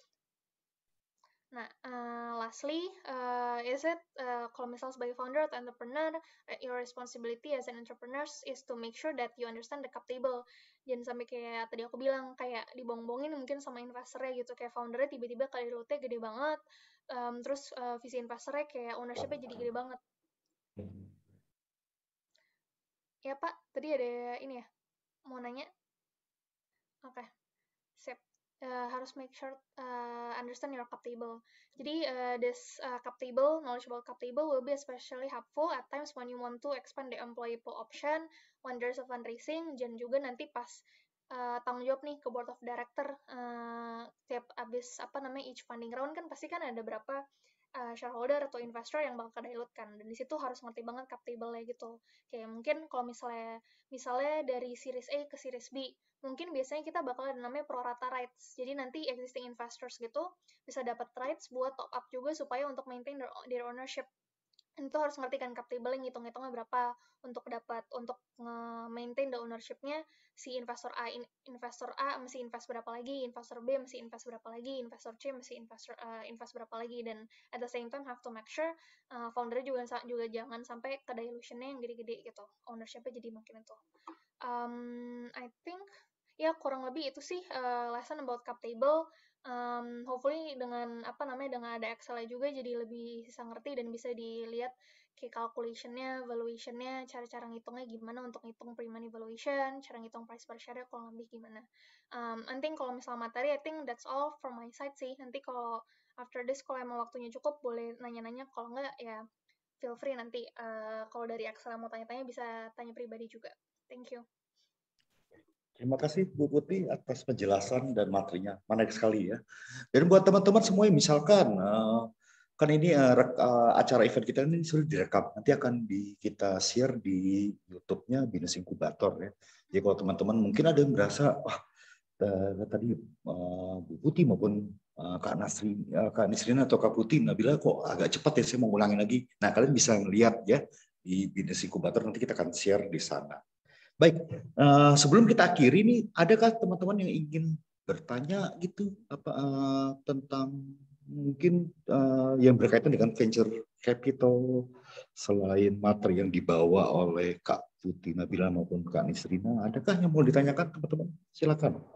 Nah, lastly, is it kalau misalnya sebagai founder atau entrepreneur, your responsibility as an entrepreneur is to make sure that you understand the cap table. Jangan sampai kayak tadi aku bilang, kayak dibong-bongin mungkin sama investornya gitu, kayak foundernya tiba-tiba kali lote gede banget, terus visi investornya kayak ownership-nya jadi gede banget. Ya Pak, tadi ada ini ya, mau nanya? Oke, sip. Harus make sure understand your cap table. Jadi this cap table, knowledge about cap table will be especially helpful at times when you want to expand the employee pool option, when there's a fundraising, dan juga nanti pas tanggung jawab nih ke board of director tiap abis each funding round kan pasti kan ada berapa shareholder atau investor yang bakal dilute kan, dan di situ harus ngerti banget cap table-nya gitu. Kayak mungkin kalau misalnya dari series A ke series B, mungkin biasanya kita bakal ada namanya pro rata rights. Jadi nanti existing investors gitu bisa dapat rights buat top up juga supaya untuk maintain their ownership. Itu harus ngerti kan cap table, ngitung-ngitungnya berapa untuk maintain the ownership-nya. Si investor A mesti invest berapa lagi, investor B mesti invest berapa lagi, investor C mesti invest berapa lagi, dan at the same time have to make sure founder juga jangan sampai ke dilution-nya yang gede-gede gitu, ownership-nya jadi makin itu. I think ya kurang lebih itu sih lesson about cap table. Hopefully dengan dengan ada Excel juga jadi lebih bisa ngerti dan bisa dilihat kayak calculation-nya, valuation-nya, cara-cara ngitungnya gimana untuk ngitung pre-money valuation, cara ngitung price per share-nya kurang lebih gimana. I think kalau misal materi, I think that's all from my side sih. Nanti kalau after this kalau emang waktunya cukup boleh nanya-nanya, kalau enggak ya feel free nanti kalau dari Excel mau tanya-tanya bisa tanya pribadi juga. Thank you. Terima kasih Bu Putri atas penjelasan dan materinya, menarik sekali ya. Dan buat teman-teman semua yang misalkan kan ini acara event kita ini sudah direkam, nanti akan kita share di YouTube-nya Binus Inkubator ya. Jadi kalau teman-teman mungkin ada yang merasa wah tadi Bu Putri maupun Kak Nisrina atau Kak Putri Nabila kok agak cepat ya, saya mau ulangin lagi. Nah kalian bisa lihat ya di Binus Inkubator, nanti kita akan share di sana. Baik, sebelum kita akhiri nih, adakah teman-teman yang ingin bertanya gitu tentang mungkin yang berkaitan dengan venture capital selain materi yang dibawa oleh Kak Putri Nabila maupun Kak Nisrina? Adakah yang mau ditanyakan teman-teman? Silakan.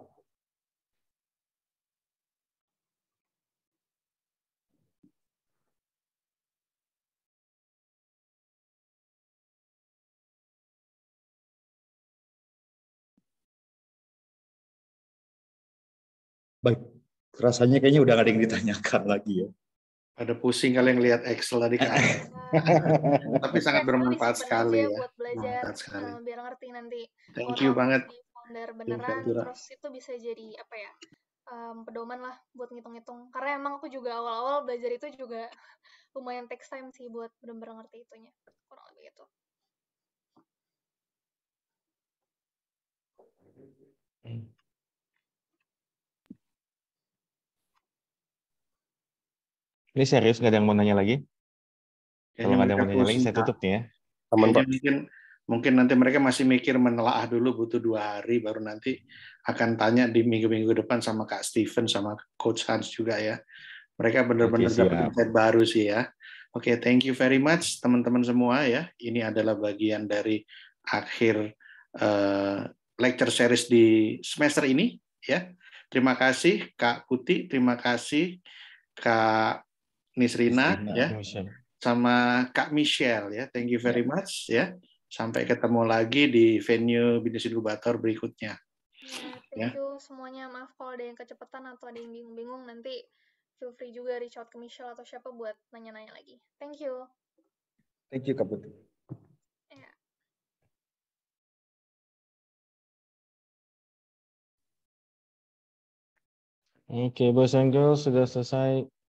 Rasanya kayaknya udah gak ada yang ditanyakan lagi ya. Pada pusing kalian lihat Excel tadi kan. Tapi sangat bermanfaat sekali ya. Buat belajar, Bermanfaat sekali. biar ngerti nanti. Thank you banget. Di founder beneran, terus itu bisa jadi apa ya? Pedoman lah buat ngitung-ngitung. Karena emang aku juga awal-awal belajar itu juga lumayan takes time sih buat bener-bener ngerti itunya. Kurang lebih gitu. Ini serius nggak ada yang mau nanya lagi? Kalau nggak ada yang mau nanya lagi, saya tutup nih ya. Mungkin nanti mereka masih mikir menelaah dulu, butuh 2 hari, baru nanti akan tanya di minggu-minggu depan sama Kak Steven, sama Coach Hans juga ya. Mereka benar-benar dapat insight baru sih ya. Oke, thank you very much teman-teman semua ya. Ini adalah bagian dari akhir lecture series di semester ini ya. Terima kasih Kak Putih, terima kasih Kak Nisrina ya, sama Kak Michelle ya. Thank you very much ya. Sampai ketemu lagi di venue Business Incubator berikutnya. Thank you semuanya. Maaf kalau ada yang kecepatan atau ada yang bingung-bingung. Nanti feel free juga reach out ke Michelle atau siapa buat nanya-nanya lagi. Thank you. Thank you Kak Putih. Oke, boys and girls, sudah selesai